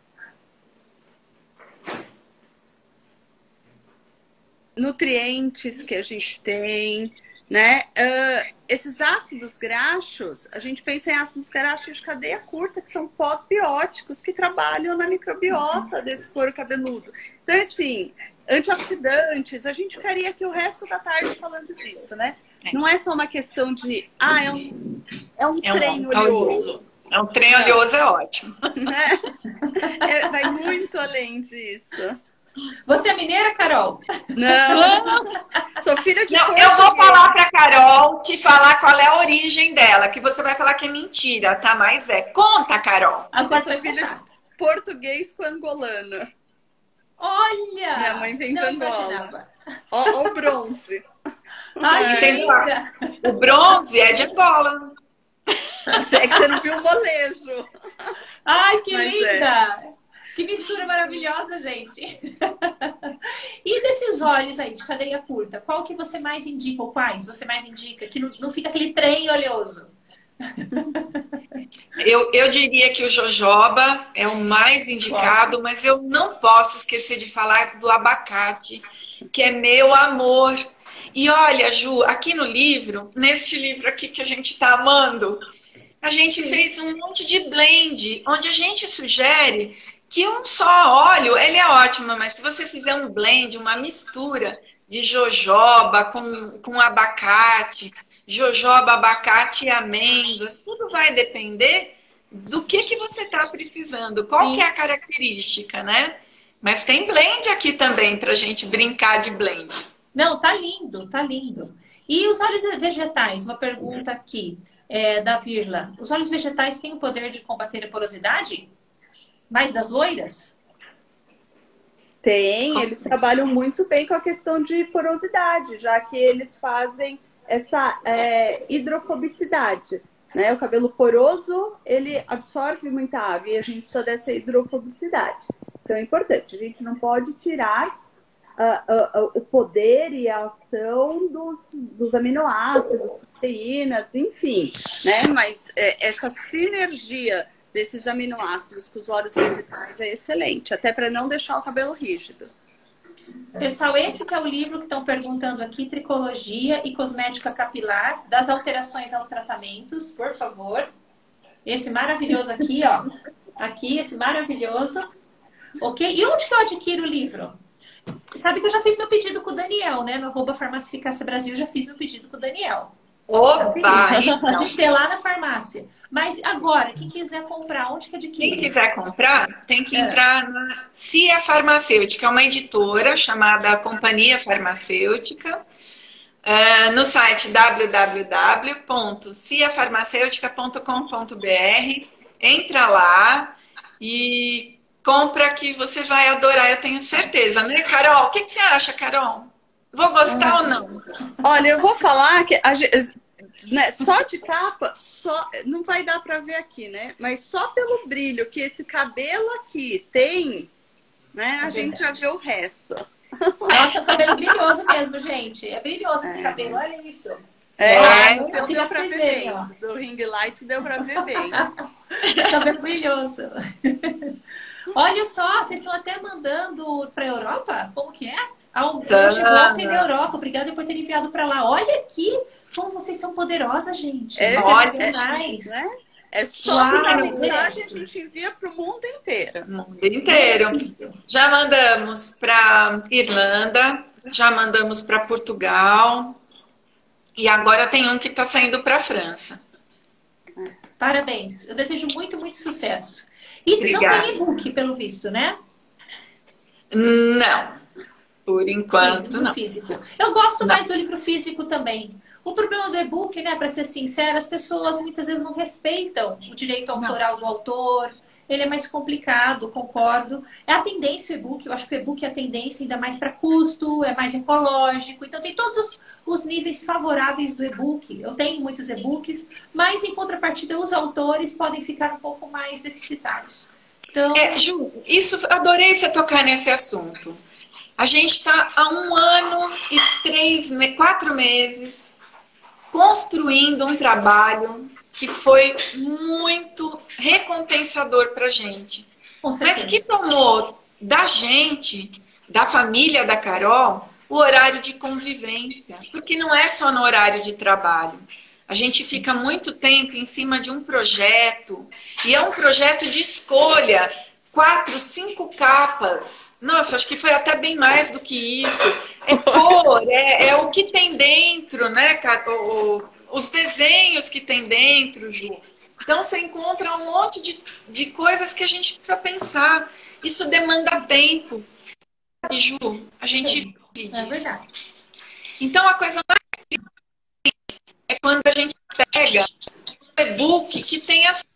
nutrientes que a gente tem, né? Uh, esses ácidos graxos, a gente pensa em ácidos graxos de cadeia curta, que são pós-bióticos, que trabalham na microbiota desse couro cabeludo. Então, assim, antioxidantes, a gente ficaria aqui o resto da tarde falando disso, né? Não é só uma questão de, ah, é um, é um é trem um, oleoso. É um trem oleoso, é ótimo. Né? É, vai muito além disso. Você é mineira, Carol? Não, sou filha de Não, eu vou falar pra Carol te falar qual é a origem dela, que você vai falar que é mentira, tá? Mas é. Conta, Carol. Agora eu sou filha de português com angolano. Olha! Minha mãe vem de Angola. Ó, ó o bronze. Ai, tem o bronze é de Angola. É que você não viu o molejo. Ai, que Mas linda! É. Que mistura maravilhosa, gente. E desses olhos aí de cadeia curta, qual que você mais indica, ou quais você mais indica? Que não, não fica aquele trem oleoso. Eu, eu diria que o jojoba é o mais indicado, Gosto. mas eu não posso esquecer de falar do abacate, que é meu amor. E olha, Ju, aqui no livro, neste livro aqui que a gente está amando, a gente Sim. fez um monte de blend, onde a gente sugere que um só óleo, ele é ótimo, mas se você fizer um blend, uma mistura de jojoba com, com abacate, jojoba, abacate e amêndoas, tudo vai depender do que, que você está precisando, qual que é Sim. a característica, né? Mas tem blend aqui também para a gente brincar de blend. Não, tá lindo, tá lindo. E os óleos vegetais? Uma pergunta aqui é, da Virla. Os óleos vegetais têm o poder de combater a porosidade? Mais das loiras? Tem, eles trabalham muito bem com a questão de porosidade, já que eles fazem essa é, hidrofobicidade, né? O cabelo poroso, ele absorve muita água e a gente precisa dessa hidrofobicidade. Então é importante, a gente não pode tirar uh, uh, uh, o poder e a ação dos, dos aminoácidos, proteínas, enfim, né? Mas é, essa sinergia desses aminoácidos com os óleos vegetais é excelente, até para não deixar o cabelo rígido. Pessoal, esse que é o livro que estão perguntando aqui, Tricologia e Cosmética Capilar, das alterações aos tratamentos, por favor. Esse maravilhoso aqui, ó. Aqui, esse maravilhoso. Ok? E onde que eu adquiro o livro? Sabe que eu já fiz meu pedido com o Daniel, né? No arroba Farmácia Eficácia Brasil, eu já fiz meu pedido com o Daniel. Opa! Então. De ter lá na farmácia. Mas agora, quem quiser comprar, onde que adquire? Quem quiser comprar, tem que entrar na C I A Farmacêutica, é uma editora chamada Companhia Farmacêutica, uh, no site w w w ponto cia farmacêutica ponto com ponto b r. Entra lá e compra que você vai adorar, eu tenho certeza, né, Carol? O que, que você acha, Carol? Vou gostar ou não? Olha, eu vou falar que a gente, né, só de capa, só, não vai dar para ver aqui, né? Mas só pelo brilho que esse cabelo aqui tem, né? A é gente já vê o resto. Nossa, o cabelo brilhoso mesmo, gente. É brilhoso esse é. cabelo, olha isso. É, é então deu para ver bem. Ó. Do ring light deu para ver bem. Cabelo brilhoso. Olha só, vocês estão até mandando para a Europa? Como que é? Ao, tá. Chegou ontem na Europa. Obrigada por ter enviado para lá. Olha aqui como vocês são poderosas, gente. É, internacionais. É, né? É só uma mensagem a gente envia para o mundo inteiro. Mundo inteiro. É já mandamos para Irlanda, já mandamos para Portugal e agora tem um que está saindo para a França. Parabéns. Eu desejo muito, muito sucesso. E Obrigada. Não tem e-book, pelo visto, né? Não. Por enquanto, não. Físico. Eu gosto não. mais do livro físico também. O problema do e-book, né, para ser sincera, as pessoas muitas vezes não respeitam o direito autoral não. do autor. Ele é mais complicado, concordo. É a tendência o e-book. Eu acho que o e-book é a tendência ainda mais para custo, é mais ecológico. Então tem todos os, os níveis favoráveis do e-book. Eu tenho muitos e-books, mas em contrapartida os autores podem ficar um pouco mais deficitários. Então... É, Ju, isso, adorei você tocar nesse assunto. A gente está há um ano e três, quatro meses construindo um trabalho que foi muito recompensador para a gente. Mas que tomou da gente, da família da Carol, o horário de convivência. Porque não é só no horário de trabalho. A gente fica muito tempo em cima de um projeto. E é um projeto de escolha. Quatro, cinco capas. Nossa, acho que foi até bem mais do que isso. É cor, é, é o que tem dentro, né? O, os desenhos que tem dentro, Ju. Então você encontra um monte de, de coisas que a gente precisa pensar. Isso demanda tempo. E, Ju, a gente vive é verdade. Então a coisa mais é quando a gente pega um e-book que tem as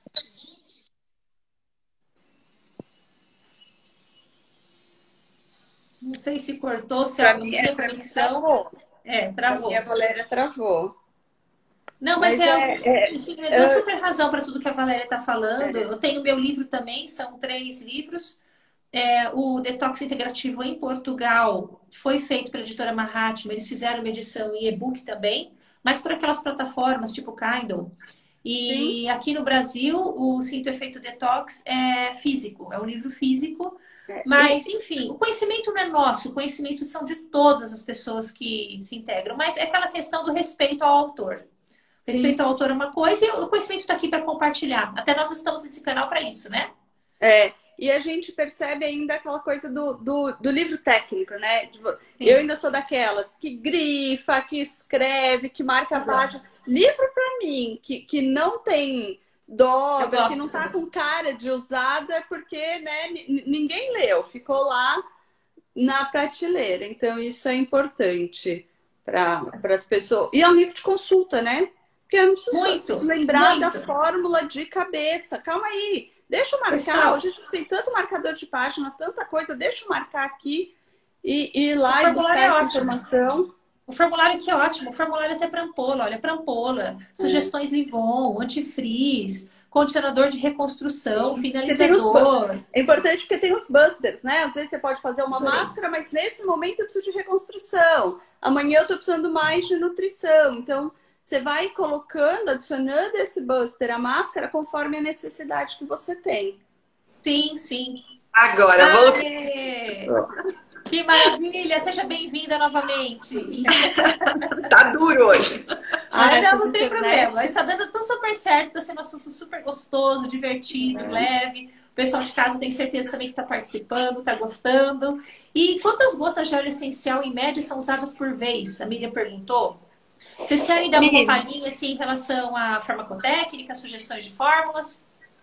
Não sei se cortou, se pra a mim, minha é, conexão... Travou. É, travou. A minha Valéria travou. Não, mas, Mas é, é, é, você me deu super razão para tudo que a Valéria está falando. Eu tenho meu livro também, são três livros. É, o Detox Integrativo em Portugal foi feito pela editora Mahatma. Eles fizeram uma edição em e-book também, mas por aquelas plataformas tipo Kindle. Sim. E aqui no Brasil, o Sinto Efeito Detox é físico, é um livro físico. é, Mas, enfim, o conhecimento não é nosso, o conhecimento são de todas as pessoas que se integram. Mas é aquela questão do respeito ao autor. Respeito ao autor é uma coisa e o conhecimento está aqui para compartilhar. Até nós estamos nesse canal para isso, né? É, e a gente percebe ainda aquela coisa do, do, do livro técnico, né? Eu ainda sou daquelas que grifa, que escreve, que marca a página. Livro para mim, que, que não tem dobra, que não tá com cara de usado, é porque, né, ninguém leu, ficou lá na prateleira. Então, isso é importante para as pessoas. E é um livro de consulta, né? Porque eu não preciso Muito, lembrar muito. da fórmula de cabeça. Calma aí. Deixa eu marcar. Pessoal, hoje a gente tem tanto marcador de página, tanta coisa. Deixa eu marcar aqui e, e ir lá O e formulário buscar é essa ótimo. informação. O formulário aqui é ótimo. O formulário até para ampola. Olha, para ampola. Sugestões Livon, antifreeze, condicionador de reconstrução, Porque tem os finalizador. É importante porque tem os busters, né? Às vezes você pode fazer uma Adorei. máscara, mas nesse momento eu preciso de reconstrução. Amanhã eu tô precisando mais de nutrição. Então, você vai colocando, adicionando esse buster, a máscara, conforme a necessidade que você tem. Sim, sim. Agora, vou... Aê! Que maravilha! Seja bem-vinda novamente. Tá duro hoje. Ah, Ah, não, essas não tem internet. problema. Está dando tudo super certo, está sendo um assunto super gostoso, divertido, leve. O pessoal de casa tem certeza também que está participando, está gostando. E quantas gotas de óleo essencial, em média, são usadas por vez? A Miriam perguntou. Vocês querem dar uma Miriam. palhinha assim, em relação à farmacotécnica, sugestões de fórmulas?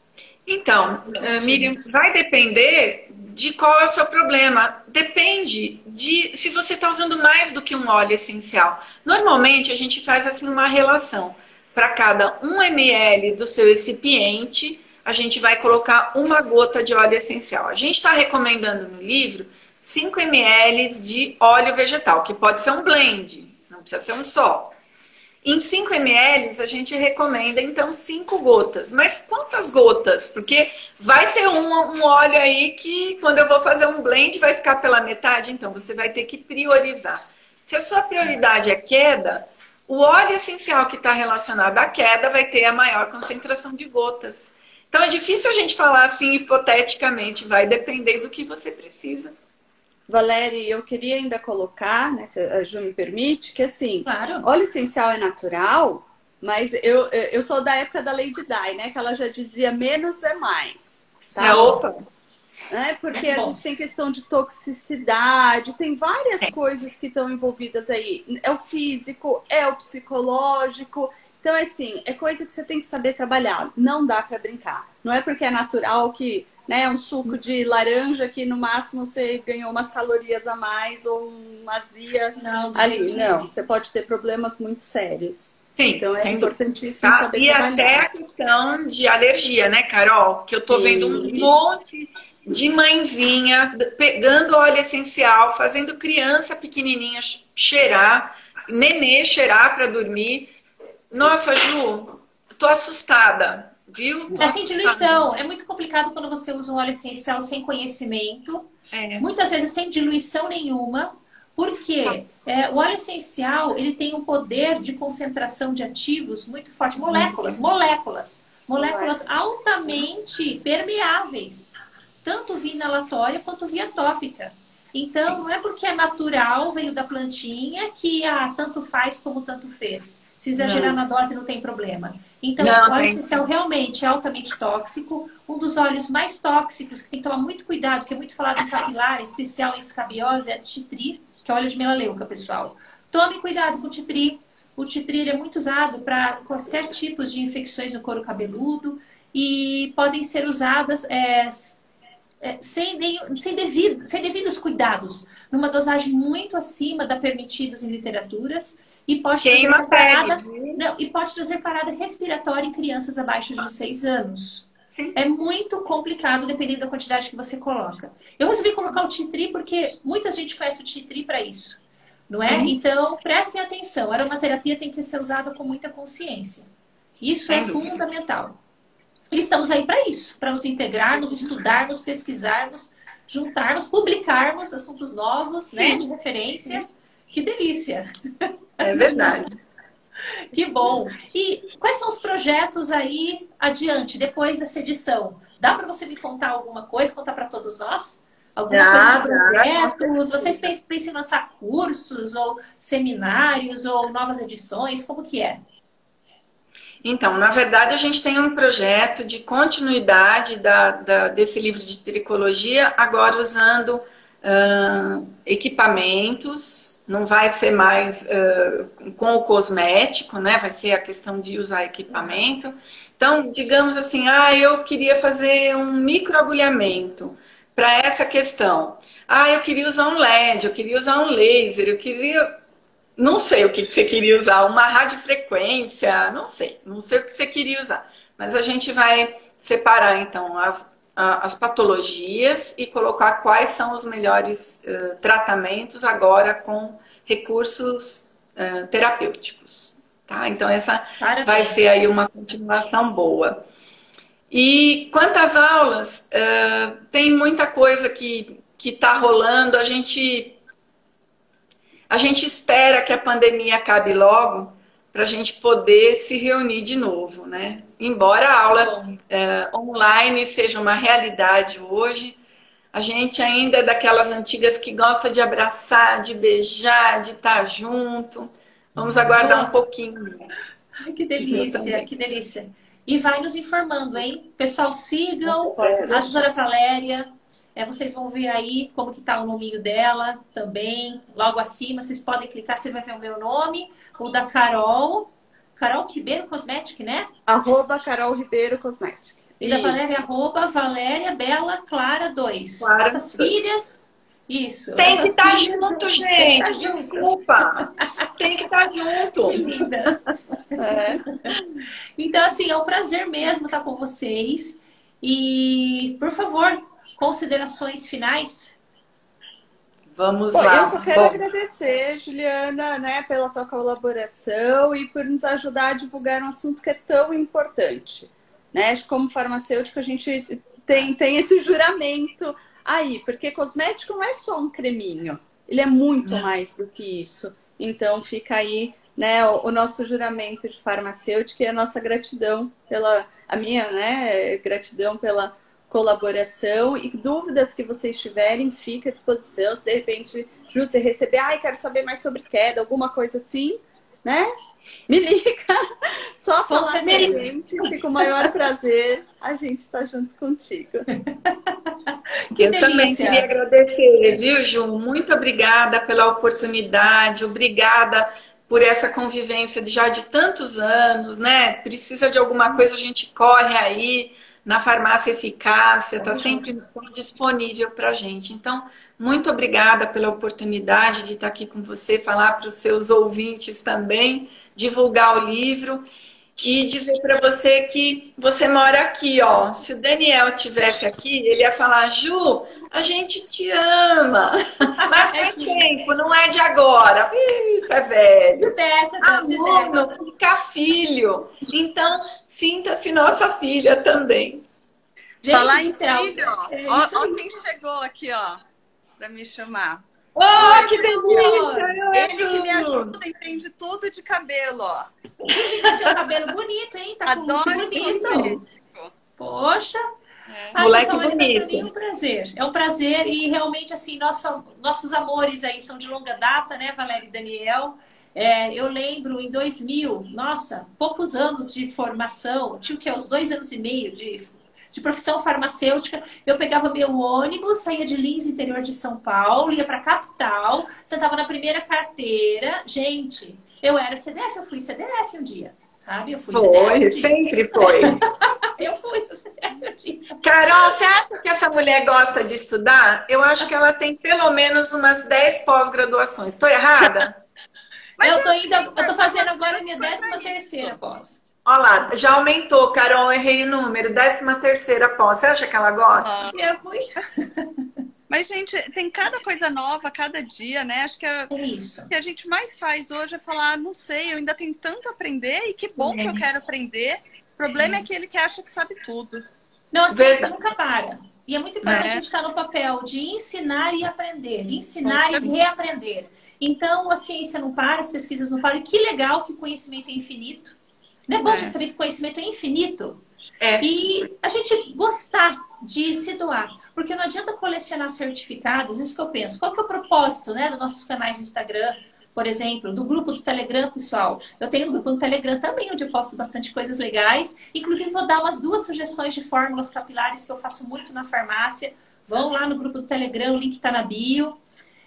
Então, eh, Miriam, vai depender de qual é o seu problema. Depende de se você está usando mais do que um óleo essencial. Normalmente, a gente faz assim uma relação. Para cada um mililitro do seu recipiente, a gente vai colocar uma gota de óleo essencial. A gente está recomendando no livro cinco mililitros de óleo vegetal, que pode ser um blend, não precisa ser um só. Em cinco mililitros, a gente recomenda, então, cinco gotas. Mas quantas gotas? Porque vai ter um, um óleo aí que, quando eu vou fazer um blend, vai ficar pela metade. Então, você vai ter que priorizar. Se a sua prioridade é queda, o óleo essencial que está relacionado à queda vai ter a maior concentração de gotas. Então, é difícil a gente falar assim, hipoteticamente. Vai depender do que você precisa. Valéria, eu queria ainda colocar, né, se a Ju me permite, que assim, Claro. óleo essencial é natural, mas eu, eu sou da época da Lady Di, né? Que ela já dizia menos é mais. Tá? É, opa! É, porque É a bom. gente tem questão de toxicidade, tem várias é. coisas que estão envolvidas aí. É o físico, é o psicológico. Então, assim, é coisa que você tem que saber trabalhar. Não dá para brincar. Não é porque é natural que... né, um suco de laranja que no máximo você ganhou umas calorias a mais ou uma azia Não, de ali. jeito Não, nenhum. você pode ter problemas muito sérios. Sim, Então é sem dúvida. importantíssimo Tá? saber E trabalhar. até a questão de alergia, né, Carol? Que eu tô Sim. vendo um monte de mãezinha pegando óleo essencial, fazendo criança pequenininha cheirar, nenê cheirar para dormir. Nossa, Ju, tô assustada. Viu? Tô É sem assustada. diluição. É muito complicado quando você usa um óleo essencial sem conhecimento. É. Muitas vezes sem diluição nenhuma. Porque é, o óleo essencial ele tem um poder de concentração de ativos muito forte. Moléculas, moléculas. Moléculas altamente permeáveis. Tanto via inalatória quanto via tópica. Então, não é porque é natural, veio da plantinha, que ah, tanto faz como tanto fez. Se exagerar Não. na dose, não tem problema. Então, Não, o óleo tem. essencial realmente é altamente tóxico. Um dos óleos mais tóxicos, que tem que tomar muito cuidado, que é muito falado em capilar, em especial em escabiose, é titri, que é óleo de melaleuca, pessoal. Tome cuidado com o titri. O titri ele é muito usado para quaisquer tipos de infecções no couro cabeludo e podem ser usadas... É, É, sem, nenhum, sem, devido, sem devidos cuidados, numa dosagem muito acima da permitidas em literaturas e pode, Queima trazer parada, pele. não, e pode trazer parada respiratória em crianças abaixo de seis anos. Sim. É muito complicado dependendo da quantidade que você coloca. Eu resolvi colocar o titri porque muita gente conhece o titri para isso. não é? Então, prestem atenção, a aromaterapia tem que ser usada com muita consciência. Isso é fundamental. E estamos aí para isso, para nos integrarmos, estudarmos, pesquisarmos, juntarmos, publicarmos assuntos novos, né, de referência. Que delícia! É verdade. Que bom! E quais são os projetos aí adiante, depois dessa edição? Dá para você me contar alguma coisa, contar para todos nós? Alguma Ah, coisa de projetos? Vocês pensam em lançar cursos, ou seminários, ou novas edições? Como que é? Então, na verdade, a gente tem um projeto de continuidade da, da, desse livro de tricologia, agora usando uh, equipamentos, não vai ser mais uh, com o cosmético, né? Vai ser a questão de usar equipamento. Então, digamos assim, ah, eu queria fazer um microagulhamento para essa questão. Ah, eu queria usar um L E D, eu queria usar um laser, eu queria... Não sei o que você queria usar, uma radiofrequência, não sei, não sei o que você queria usar. Mas a gente vai separar, então, as, as patologias e colocar quais são os melhores uh, tratamentos agora com recursos uh, terapêuticos. Tá? Então, essa Parabéns. Vai ser aí uma continuação boa. E quanto às aulas, uh, tem muita coisa que que está rolando, a gente... A gente espera que a pandemia acabe logo para a gente poder se reunir de novo, né? Embora a aula é, online seja uma realidade hoje, a gente ainda é daquelas antigas que gosta de abraçar, de beijar, de estar junto. Vamos aguardar um pouquinho. Ai, que delícia, que delícia. E vai nos informando, hein? Pessoal, sigam a doutora Valéria. É, vocês vão ver aí como que tá o nominho dela também. Logo acima, vocês podem clicar, você vai ver o meu nome, o da Carol. Carol Ribeiro Cosmética, né? Arroba Carol Ribeiro Cosmética. E da Valéria, arroba Valéria Bela Clara dois. Clara Essas dois. Filhas... Isso. Tem que estar tá junto, gente. Tá Desculpa. Tem que estar tá junto. Que lindas. É. Então, assim, é um prazer mesmo estar com vocês. E, por favor... Considerações finais? Vamos Bom, lá. Eu só quero Bom. agradecer, Juliana, né, pela tua colaboração e por nos ajudar a divulgar um assunto que é tão importante. Né? Como farmacêutico, a gente tem, tem esse juramento aí, porque cosmético não é só um creminho, ele é muito não. mais do que isso. Então fica aí, né, o, o nosso juramento de farmacêutico e a nossa gratidão pela, a minha, né, gratidão pela colaboração e dúvidas que vocês tiverem, fica à disposição. Se de repente, Ju, você receber, ai, quero saber mais sobre queda, alguma coisa assim, né? Me liga, só falar com a gente, fica o maior prazer a gente estar junto contigo. Que Eu delícia. Também queria agradecer, viu, Ju? Muito obrigada pela oportunidade, obrigada por essa convivência de já de tantos anos, né? Precisa de alguma coisa, a gente corre aí. Na farmácia Eficácia, está sempre disponível para a gente. Então, muito obrigada pela oportunidade de estar aqui com você, falar para os seus ouvintes também, divulgar o livro e dizer para você que você mora aqui, ó. Se o Daniel tivesse aqui, ele ia falar, Ju, a gente te ama. Mas faz tempo, não é de agora. Isso é velho. Amor, não fica filho. Então, sinta-se nossa filha também. Gente, falar em filho, ó, é ó, ó quem chegou aqui, ó, para me chamar. Oh, Oi, que delícia! Ele que me ajuda, entende tudo de cabelo, ó. Tem teu cabelo bonito, hein? Tá Adoro com bonito. Poxa! É. Ai, Moleque pessoal, bonito. Para mim é um prazer. É um prazer e realmente, assim, nosso, nossos amores aí são de longa data, né, Valéria e Daniel? É, eu lembro em dois mil, nossa, poucos anos de formação, tinha o que? Uns dois anos e meio de, de profissão farmacêutica. Eu pegava meu ônibus, saía de Lins, interior de São Paulo, ia para a capital, sentava na primeira carteira. Gente, eu era C D F, eu fui C D F um dia. Sabe? Eu fui foi, C D F um dia. Sempre foi. Eu fui C D F um dia. Carol, você acha que essa mulher gosta de estudar? Eu acho que ela tem pelo menos umas dez pós-graduações. Estou errada? Mas eu tô indo, eu tô fazendo agora a minha décima terceira pós. Olha lá, já aumentou, Carol, errei o número, décima terceira pós. Você acha que ela gosta? É muito. Mas, gente, tem cada coisa nova, cada dia, né? Acho que a, É isso. o que a gente mais faz hoje é falar, ah, não sei, eu ainda tenho tanto a aprender e que bom É. que eu quero aprender. O problema é aquele que acha que sabe tudo. Não, a ciência Verdade. nunca para. E é muito importante É. a gente estar no papel de ensinar e aprender, de ensinar Com e reaprender. Então, a ciência não para, as pesquisas não param. E que legal que o conhecimento é infinito. Não é bom É. a gente saber que o conhecimento é infinito? É. E a gente gostar de se doar. Porque não adianta colecionar certificados, isso que eu penso. Qual que é o propósito, né, dos nossos canais do Instagram, por exemplo, do grupo do Telegram, pessoal? Eu tenho um grupo no Telegram também, onde eu posto bastante coisas legais. Inclusive, vou dar umas duas sugestões de fórmulas capilares que eu faço muito na farmácia. Vão lá no grupo do Telegram, o link está na bio.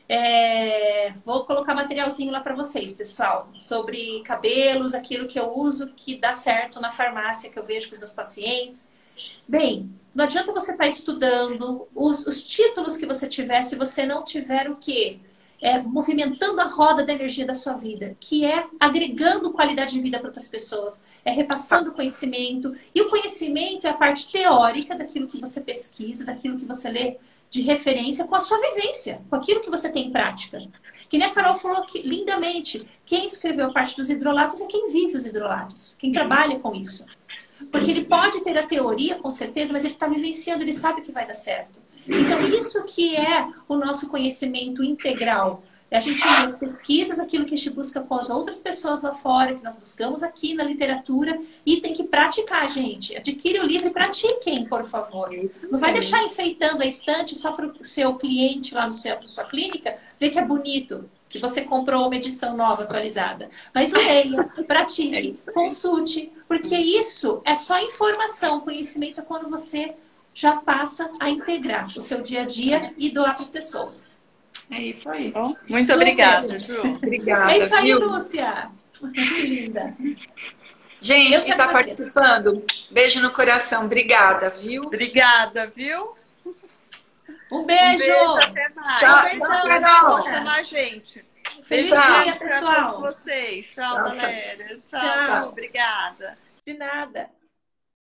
É, vou colocar materialzinho lá para vocês, pessoal, sobre cabelos, aquilo que eu uso que dá certo na farmácia, que eu vejo com os meus pacientes. Bem, não adianta você estar estudando os, os títulos que você tiver se você não tiver o quê? É, movimentando a roda da energia da sua vida, que é agregando qualidade de vida para outras pessoas, é repassando conhecimento. E o conhecimento é a parte teórica daquilo que você pesquisa, daquilo que você lê de referência com a sua vivência, com aquilo que você tem em prática. Que nem a Carol falou que, lindamente, quem escreveu a parte dos hidrolatos é quem vive os hidrolatos, quem trabalha com isso. Porque ele pode ter a teoria, com certeza, mas ele está vivenciando, ele sabe que vai dar certo. Então, isso que é o nosso conhecimento integral. É a gente lê as pesquisas, aquilo que a gente busca com as outras pessoas lá fora, que nós buscamos aqui na literatura, e tem que praticar, gente. Adquire o livro e pratiquem, por favor. Não vai deixar enfeitando a estante só para o seu cliente lá no seu, na sua clínica ver que é bonito, que você comprou uma edição nova, atualizada. Mas leia, pratique, consulte, porque isso é só informação. Conhecimento é quando você já passa a integrar o seu dia a dia e doar para as pessoas. É isso aí. Muito Super. obrigada, Ju. Obrigada, É isso aí, viu? Lúcia. Que linda. Gente Eu que que está agradeço. participando, beijo no coração. Obrigada, viu? Obrigada, viu? Um beijo. Um beijo, até mais. Tchau, Conversamos, tchau, Tchau, meninas. chamar a gente. Feliz Beijo Tchau. dia, para pessoal. todos vocês. Tchau, Tchau, tchau. Valéria. Tchau, Tchau. Ju. Obrigada. De nada.